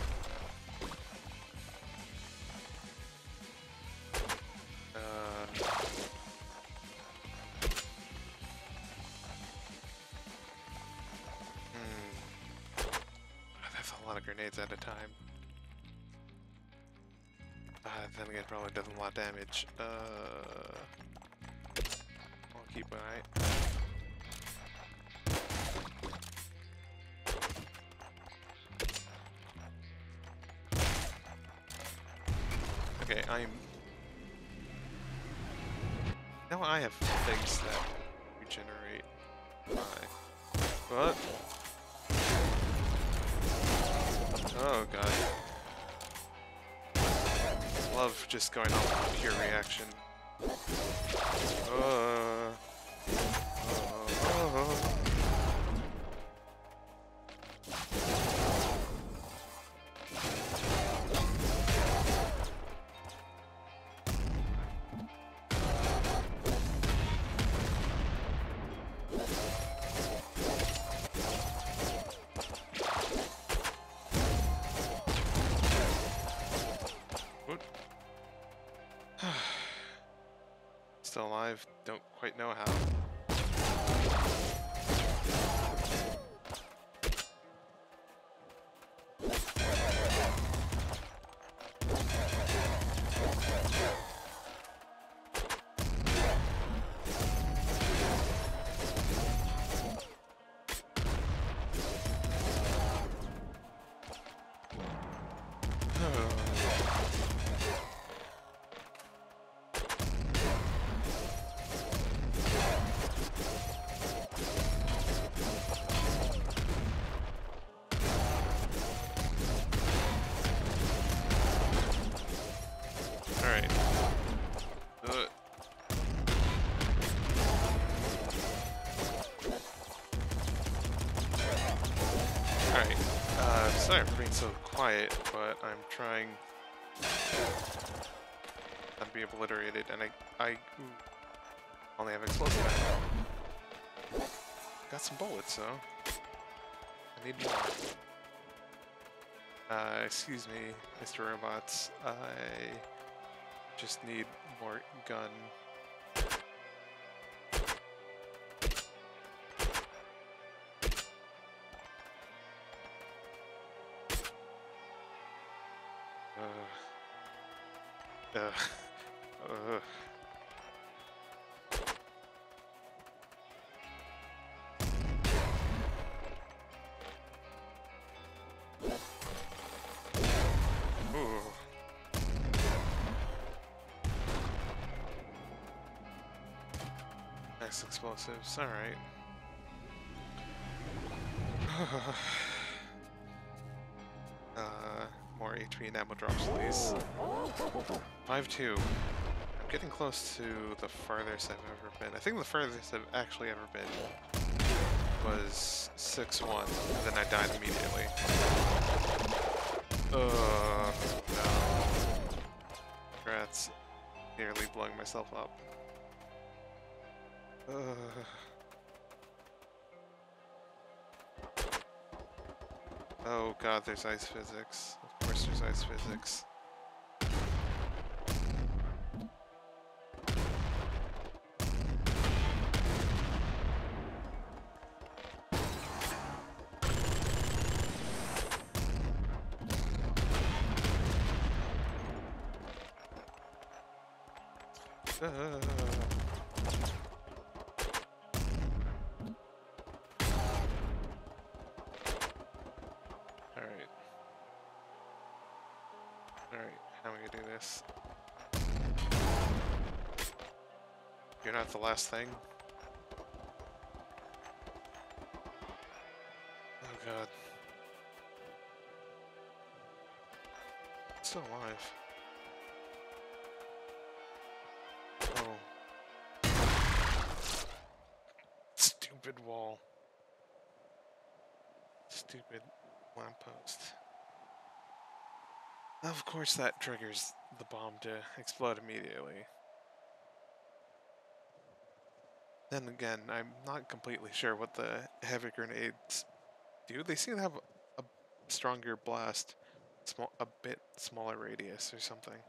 A: Uh, hmm. That's a lot of grenades at a time. Uh, then again, it probably does a lot of damage. Uh, I'll keep an eye. Okay, I'm... Now I have things that regenerate my... What? Oh god. Love just going off of pure reaction. Uh, uh, uh. Still alive, don't quite know how. Alright. Uh. Alright. Uh, sorry for being so quiet, but I'm trying not to be obliterated, and I, I ooh, only have explosive ammo. Got some bullets, though. I need more. Uh, excuse me, Mister Robots. I just need more gun. Uh, uh, uh. Ooh. Nice explosives, alright. uh, more H P and ammo drops, please. five two. I'm getting close to the farthest I've ever been. I think the furthest I've actually ever been was six one, and then I died immediately. Ugh, no. Congrats. Nearly blowing myself up. Ugh. Oh god, there's ice physics. Of course there's ice physics. Uh. Alright. Alright, how am I gonna do this? You're not the last thing? Oh god. I'm still alive. Oh. Stupid wall. Stupid lamppost. Of course that triggers the bomb to explode immediately. Then again, I'm not completely sure what the heavy grenades do. They seem to have a stronger blast, small, a bit smaller radius or something.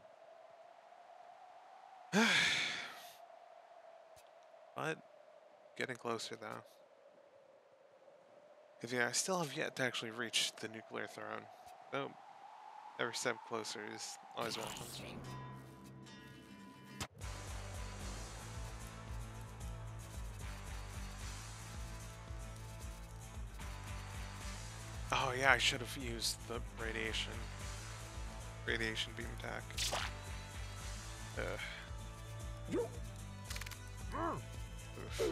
A: But getting closer though. Because yeah, I still have yet to actually reach the nuclear throne. So every step closer is always welcome. Oh yeah, I should have used the radiation radiation beam attack. Ugh. Oof.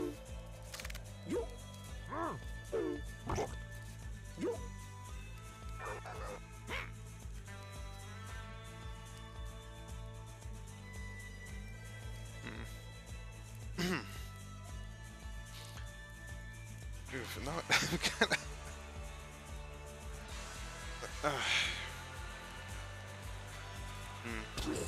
A: Hmm. Oof, no, I'm kinda... Uh. Hmm.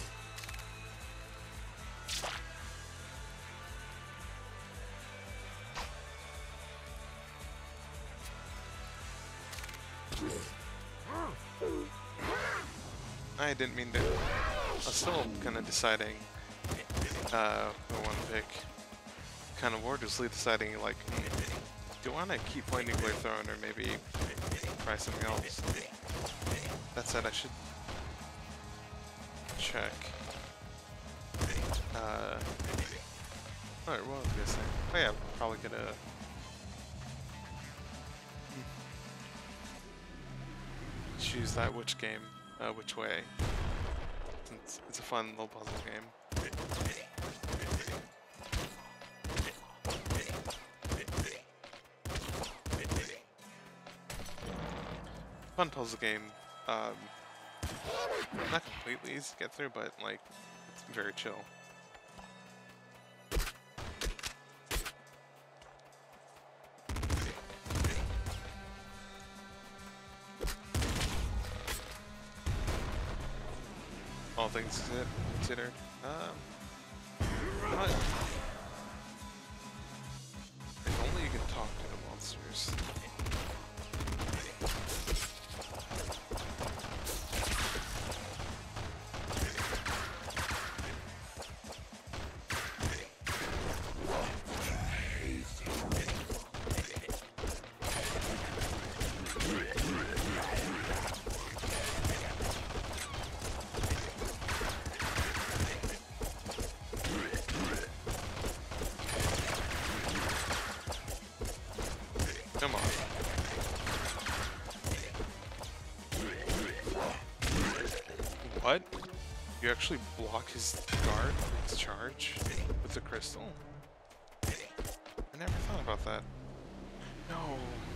A: I didn't mean to. I'm still kind of deciding uh, who I want to pick. Kind of wordlessly deciding, like, do I want to keep playing Nuclear Throne or maybe try something else? That said, I should check. Uh, Alright, what was I gonna say? Oh yeah, I'm probably gonna choose that which game, uh, which way. Since it's a fun little puzzle game. Fun puzzle game. Um, not completely easy to get through, but like, it's very chill. All things considered, um, but if only you can talk to the monsters. Come on. What? You actually block his guard, his charge, with the crystal? I never thought about that. No.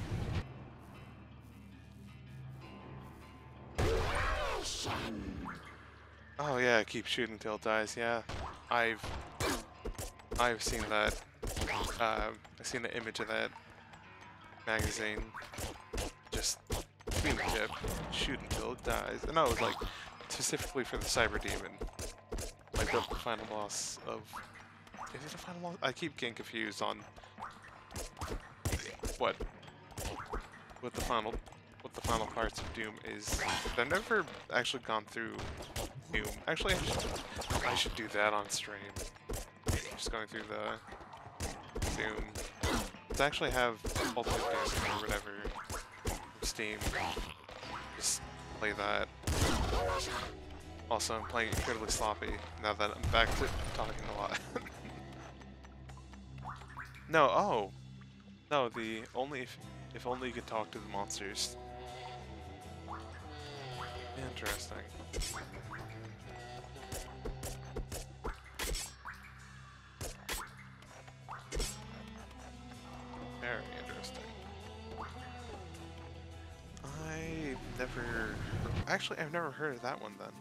A: Oh yeah, keep shooting till it dies. Yeah, I've I've seen that. Uh, I've seen the image of that magazine. Just beam chip, shoot until it dies. And that was like specifically for the Cyber Demon, like the final boss of. Is it the final boss? I keep getting confused on what what the final what the final parts of Doom is. I've never actually gone through Doom. Actually, I should, I should do that on stream. Just going through the Doom. To actually have Ultimate Doom or whatever Steam. Just play that. Also, I'm playing incredibly sloppy now that I'm back to talking a lot. No, oh. No, the only if, if only you could talk to the monsters. Interesting. Very interesting. I never... Actually, I've never heard of that one then.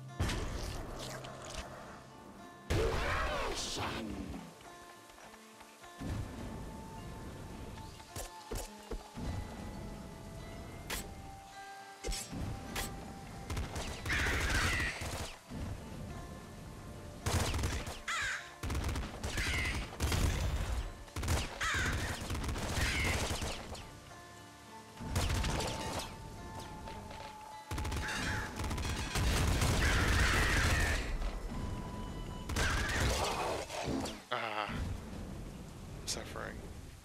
A: Suffering.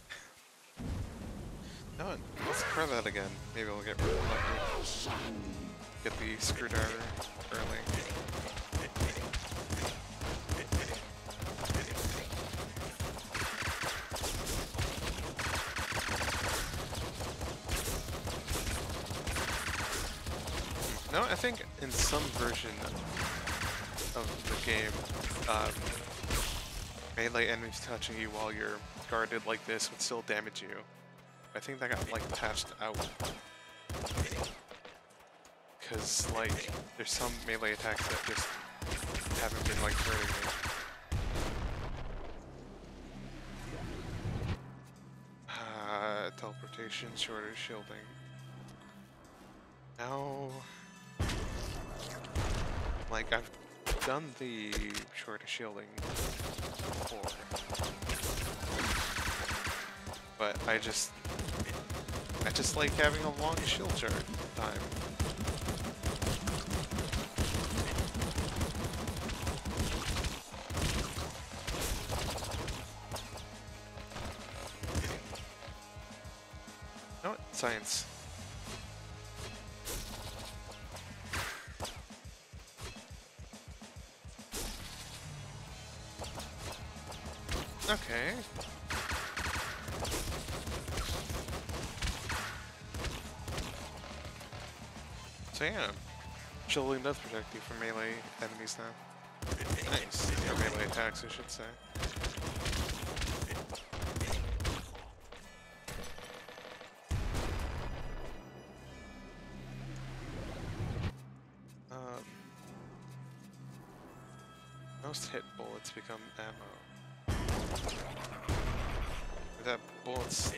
A: No, let's try that again. Maybe we'll get really lucky. Get the screwdriver early. No, I think in some version of the game, um, melee enemies touching you while you're guarded like this would still damage you. I think that got like patched out. Cause like there's some melee attacks that just haven't been like hurting me. Uh, teleportation, shorter shielding. Now, like I've done the shorter shielding before, but I just, I just like having a long shield charge time. You know what? Science. Okay. So yeah, shielding does protect you from melee enemies now. Nice. Yeah, melee attacks, I should say. Um, most hit bullets become ammo. That bullets.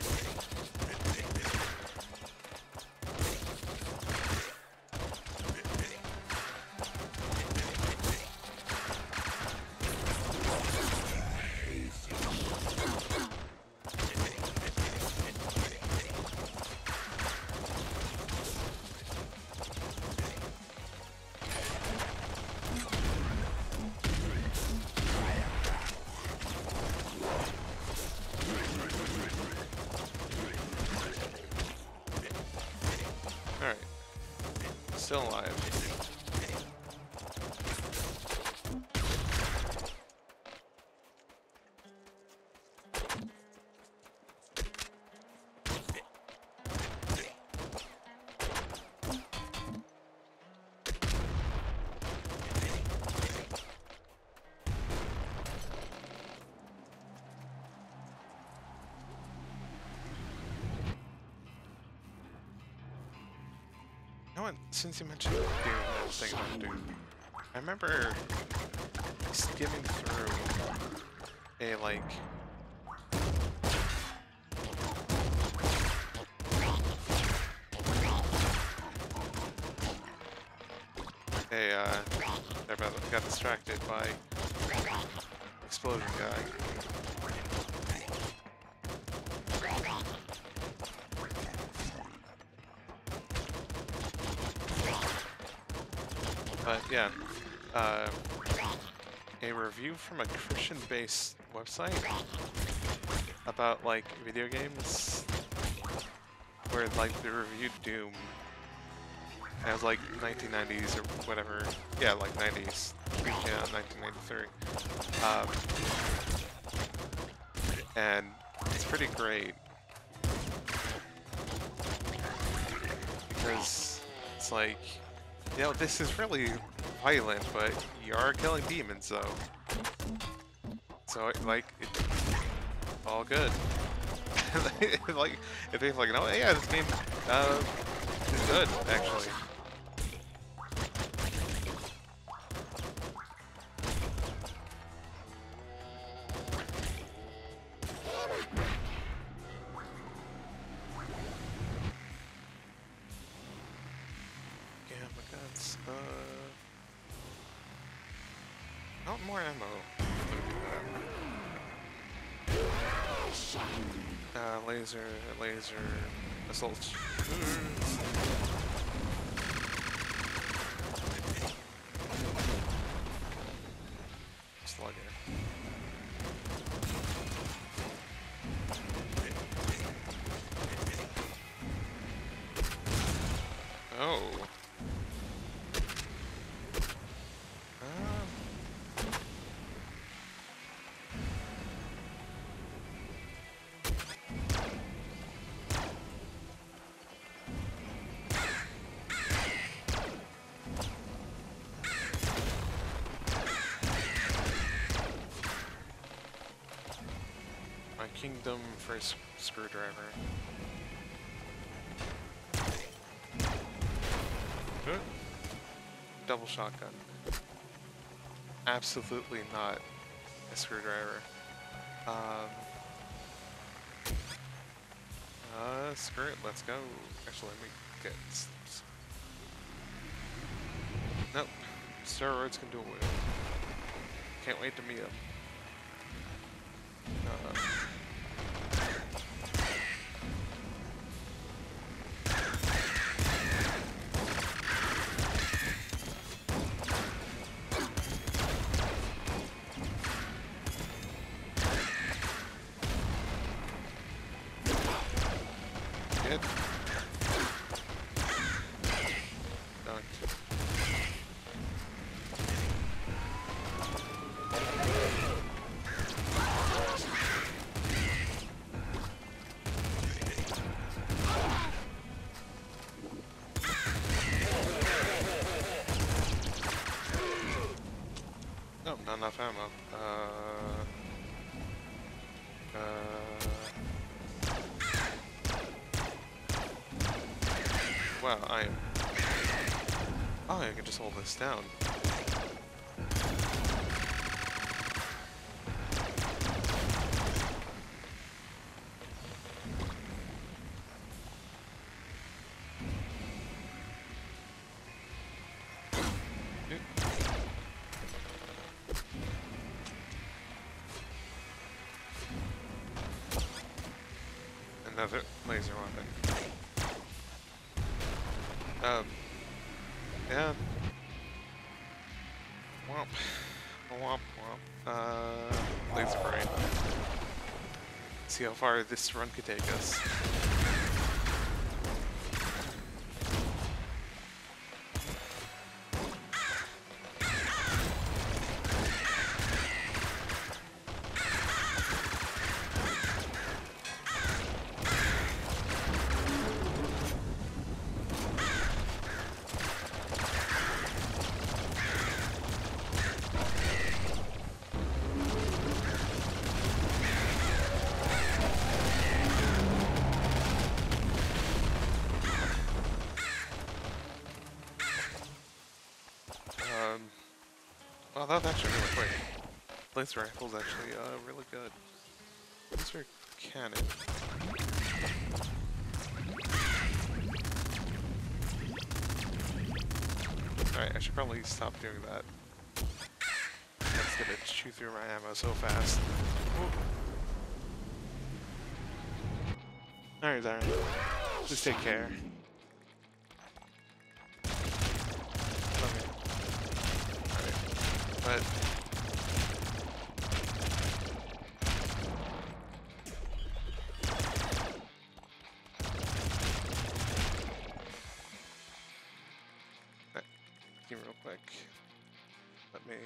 A: Alright. Still alive. know what? Since you mentioned Doom, I was thinking about Doom. I remember skimming through a like a uh, I got distracted by explosion guy. But yeah, uh, a review from a Christian-based website about like video games, where like they reviewed Doom. And it was like nineteen nineties or whatever. Yeah, like nineties. Yeah, nineteen ninety-three. Um, and it's pretty great because it's like, you know, this is really violent, but you are killing demons, though. So, like, it's all good. Like, if they're like, no, yeah, this game uh, is good, actually. Uh, not more ammo. Uh, laser, laser, assault. Slugger. Oh. Kingdom first screwdriver. Good. Double shotgun. Absolutely not a screwdriver. Um. Uh, screw it. Let's go. Actually, let me get. Nope. Steroids can do it. Can't wait to meet him. Uh. Good. Done. Nope, not enough ammo. Uh, uh, wow, I am. Oh, I can just hold this down. Another laser weapon. Um, yeah. Womp. Womp womp. Uh, laser brain. See how far this run could take us. Oh, that was actually really quick. Laser rifle's actually uh, really good. Laser cannon. Alright, I should probably stop doing that. That's gonna chew through my ammo so fast. Alright, Darren. Just take care. Okay. Alright. But... real quick. Let me...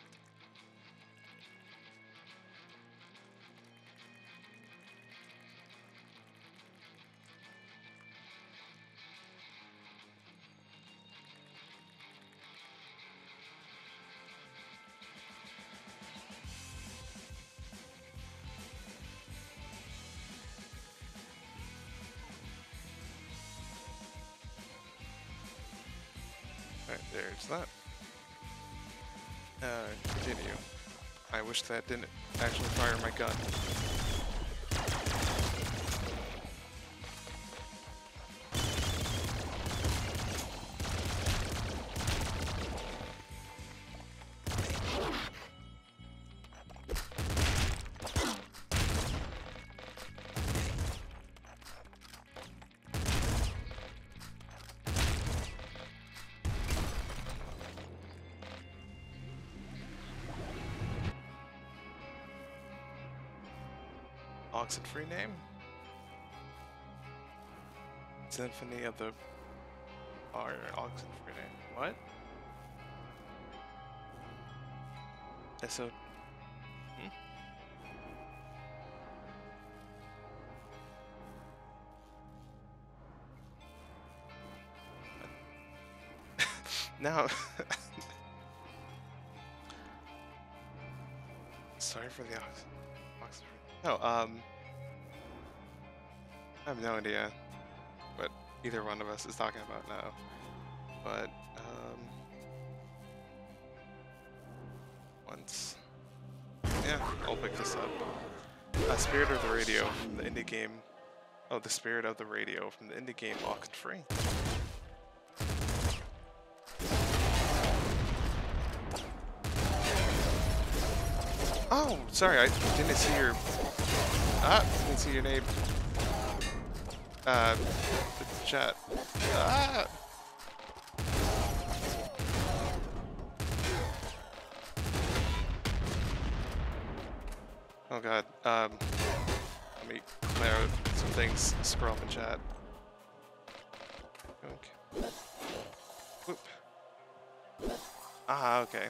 A: Alright, there's that. Uh, continue. I wish that didn't actually fire my gun. Oxenfree name? Symphony of the... Or Oxenfree name. What? S O... Hmm? Now... Sorry for the Ox... Oxenfree. No, um... I have no idea what either one of us is talking about now. But, um... once... Yeah, I'll pick this up. Uh, Spirit of the Radio from the indie game... Oh, the Spirit of the Radio from the indie game Oxenfree. Oh, sorry, I didn't see your... Ah, didn't see your name. Uh, the chat. Ah! Oh god, um... let me clear out some things, scroll up in chat. Okay. Whoop. Ah, okay.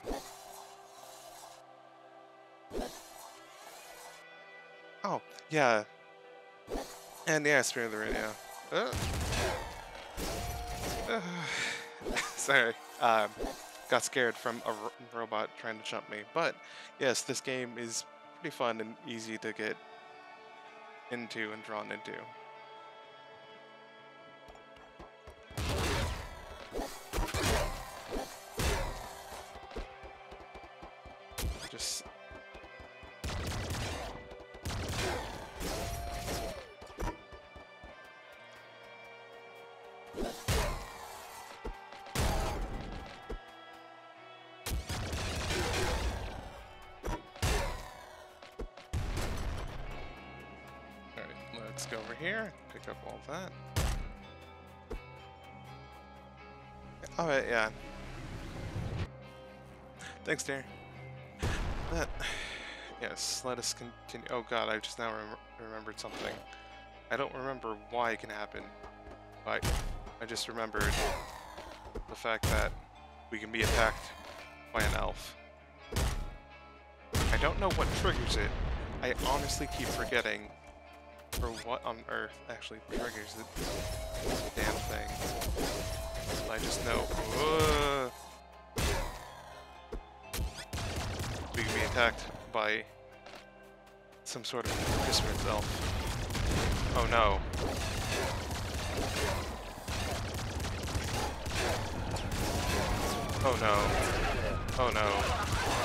A: Oh, yeah. And yeah, Spirit of the Radio. Uh. Uh. Sorry. Um, got scared from a ro robot trying to jump me. But yes, this game is pretty fun and easy to get into and drawn into. Just... Let's go over here, pick up all that. Alright, yeah. Thanks, dear. But, yes, let us continue. Oh god, I just now rem remembered something. I don't remember why it can happen, but I just remembered the fact that we can be attacked by an elf. I don't know what triggers it. I honestly keep forgetting for what on earth actually triggers the damn thing. I just know uh, we can be attacked by some sort of Christmas elf. Oh no. Oh no. Oh no.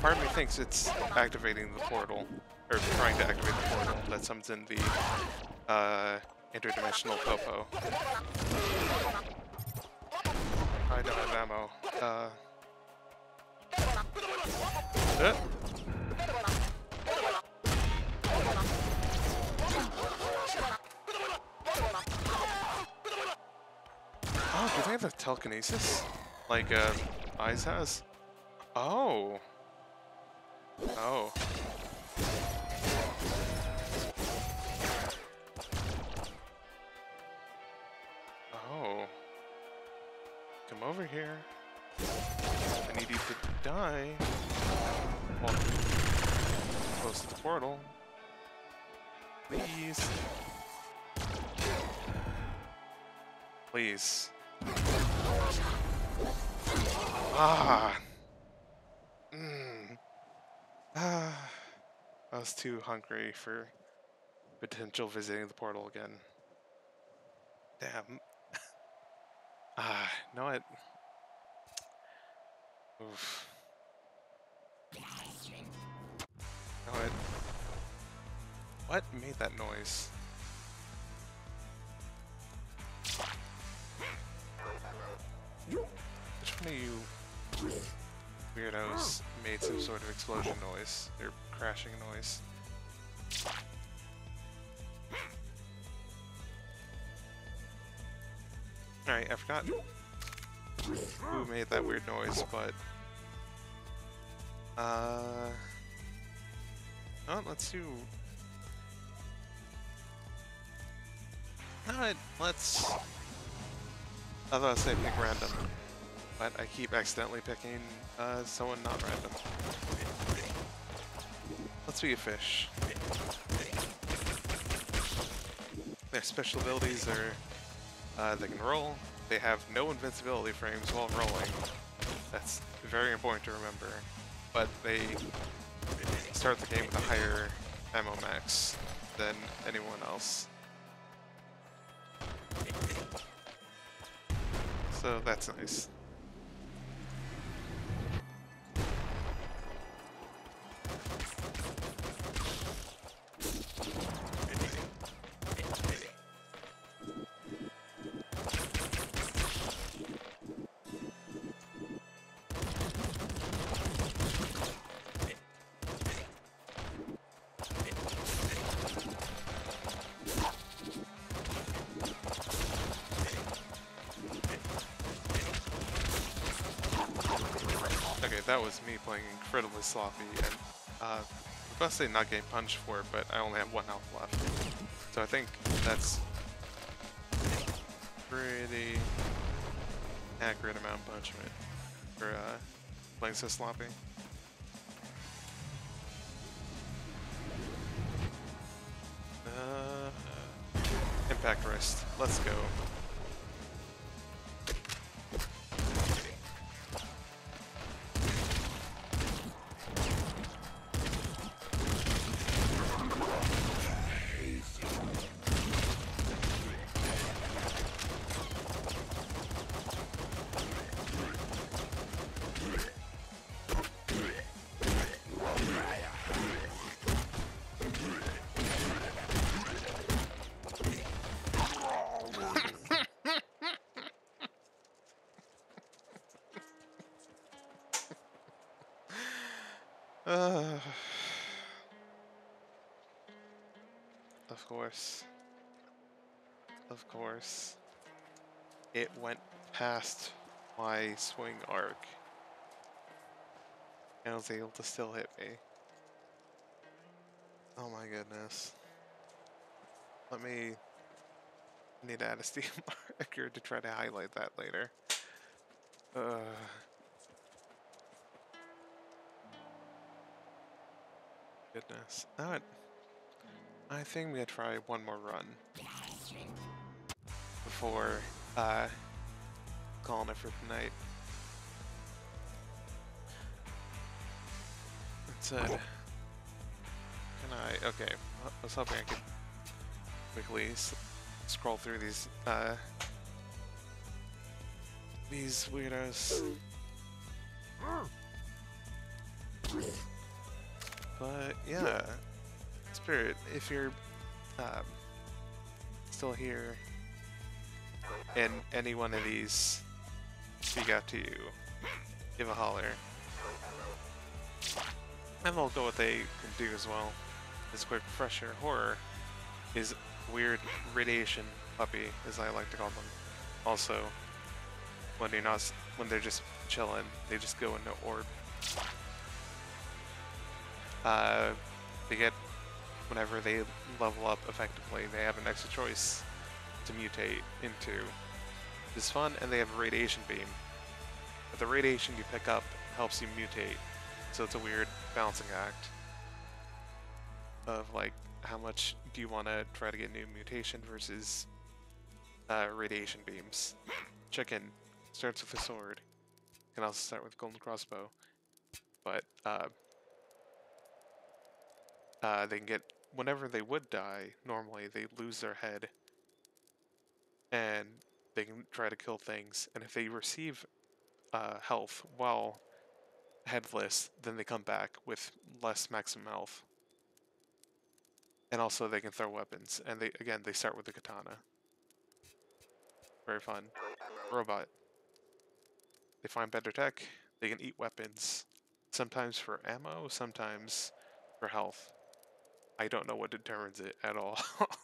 A: part of me thinks it's activating the portal, or trying to activate the portal that summons in the uh, interdimensional Popo. I don't have ammo. Uh, uh. Oh, do they have a telekinesis? Like uh, Eyes has? Oh. Oh. Oh. Come over here. I need you to die. Well, close to the portal. Please. Please. Ah. Mm. Ah. I was too hungry for potential visiting the portal again. Damn. Ah, no, it. Oof. No, it. What made that noise? Which one of you weirdos made some sort of explosion noise, or crashing noise? Alright, I forgot who made that weird noise, but... Uh... Oh, let's do... Alright, let's... I thought I'd say pick random, but I keep accidentally picking uh, someone not random. Let's be a fish. Their special abilities are uh, they can roll, they have no invincibility frames while rolling. That's very important to remember. But they start the game with a higher ammo max than anyone else. So that's nice. Okay, that was me playing incredibly sloppy, and uh, I was about to say not getting punched for it, but I only have one health left. So I think that's pretty accurate amount of punishment for uh, playing so sloppy. Uh, impact wrist. Let's go. Uh, of course. Of course. It went past my swing arc. And was able to still hit me. Oh my goodness. Let me... I need to add a Steam marker to try to highlight that later. Uh... Goodness. Alright. I think I'm gonna try one more run before uh, calling it for tonight. That said, can I? Okay, I was hoping I could quickly s scroll through these uh, these weirdos. But yeah, Spirit, if you're um, still here and any one of these speak out to you, give a holler. And they'll go what they can do as well. As a quick refresher, Horror is weird radiation puppy, as I like to call them. Also, when you're not, when they're just chilling, they just go into orb. Uh, they get, whenever they level up effectively, they have an extra choice to mutate into. It's fun, and they have a radiation beam. But the radiation you pick up helps you mutate, so it's a weird balancing act of like how much do you want to try to get new mutation versus uh, radiation beams. Chicken starts with a sword. Can also start with golden crossbow, but uh, uh, they can get whenever they would die. Normally, they lose their head, and they can try to kill things. And if they receive uh, health while headless, then they come back with less maximum health. And also they can throw weapons, and they again they start with the katana. Very fun. Robot. They find better tech, they can eat weapons. Sometimes for ammo, sometimes for health. I don't know what determines it at all.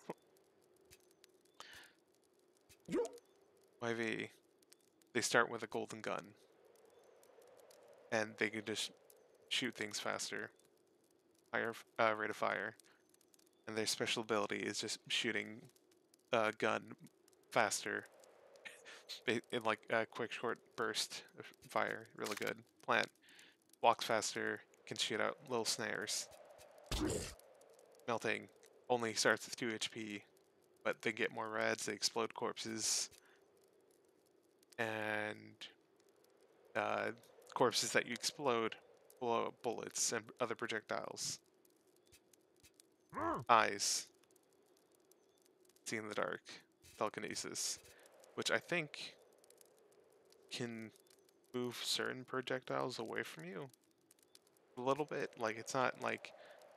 A: Y V. They start with a golden gun. And they can just shoot things faster. Higher uh, rate of fire. And their special ability is just shooting a gun faster. In like a quick short burst of fire. Really good. Plant. Walks faster. Can shoot out little snares. Melting. Only starts with two H P. But they get more rads. They explode corpses. And uh, corpses that you explode blow up bullets and other projectiles. Eyes. See in the dark. Telekinesis. Which I think can move certain projectiles away from you. A little bit. Like, it's not, like,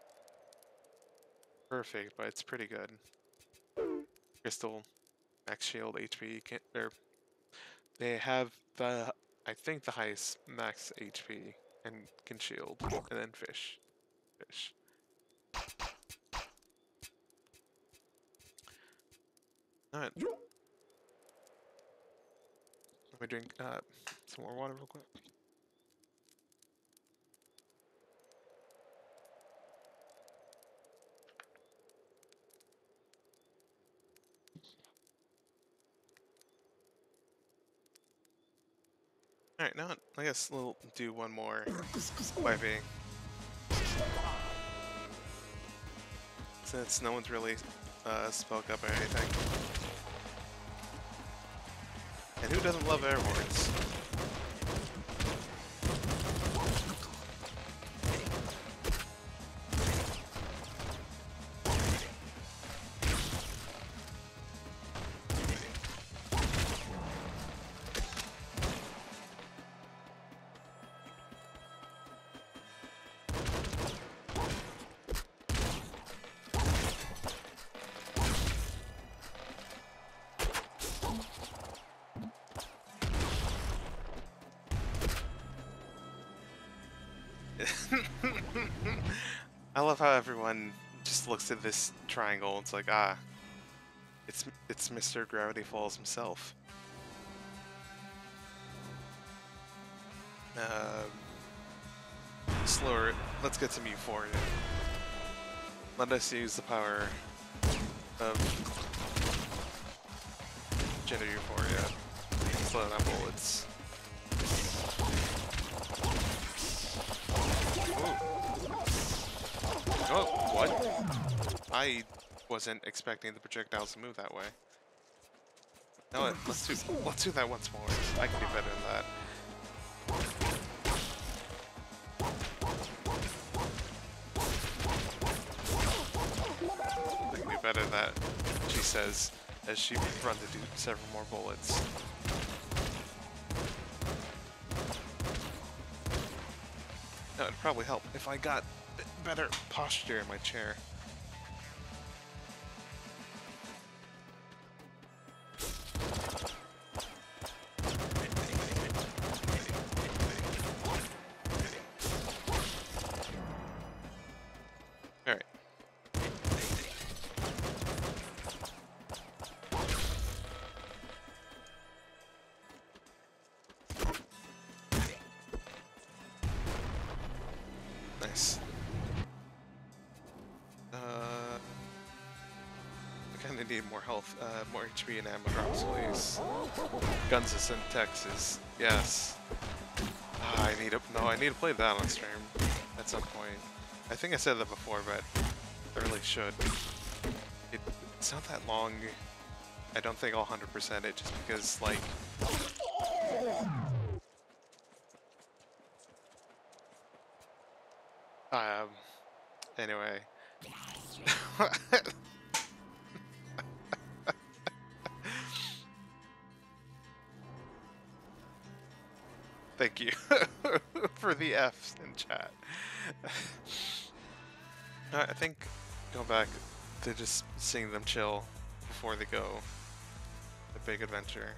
A: perfect, but it's pretty good. Crystal. Max shield, H P. Can't, or they have the, I think, the highest max H P and can shield. And then fish. Fish. Alright. Let me drink uh, some more water real quick. Alright, now I guess we'll do one more Y V. Since no one's really uh, spoke up or anything. And who doesn't love air horns? I love how everyone just looks at this triangle. It's like, ah, it's it's Mister Gravity Falls himself. Um, slower. Let's get some euphoria. Let us use the power of gender euphoria. Slow down bullets. Oh, what? I wasn't expecting the projectiles to move that way. No, let's do let's do that once more. I can do better than that. I can do better than that, she says, as she runs to do several more bullets. No, it'd probably help if I got a bit better posture in my chair. Alright. Nice. Uh, I kinda need more health, uh, more H P and ammo drops, please. Guns is in Texas. Yes. Ah, I need to, no, I need to play that on stream at some point. I think I said that before, but I really should. It, it's not that long. I don't think I'll one hundred percent it just because, like... Um, anyway. Thank you for the Fs in chat. I think go back to just seeing them chill before they go the big adventure.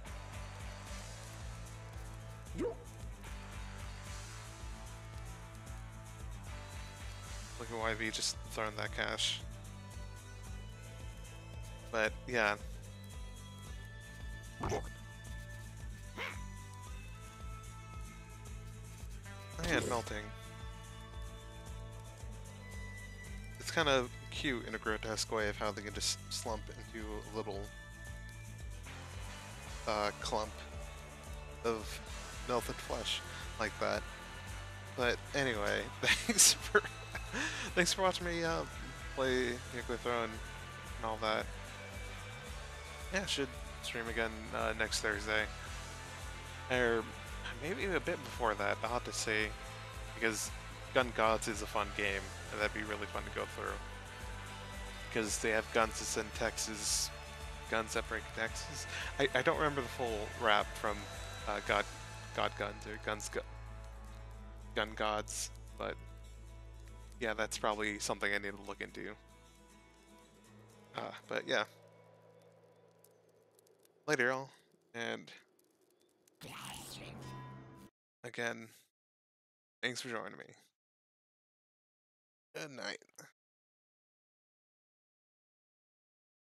A: Look at Y V just throwing that cash. But yeah. Oh yeah, melting. It's kind of cute in a grotesque way of how they can just slump into a little uh, clump of melted flesh like that. But anyway, thanks for thanks for watching me uh, play Nuclear Throne and all that. Yeah, I should stream again uh, next Thursday, or maybe a bit before that. I'll have to see, because Gun Godz is a fun game, and that'd be really fun to go through. Because they have guns that's in Texas, guns that break Texas. I, I don't remember the full rap from uh, God God Guns or Guns Gu Gun Godz, but yeah, that's probably something I need to look into. Uh, but yeah, later, y'all, and again, thanks for joining me. Good night.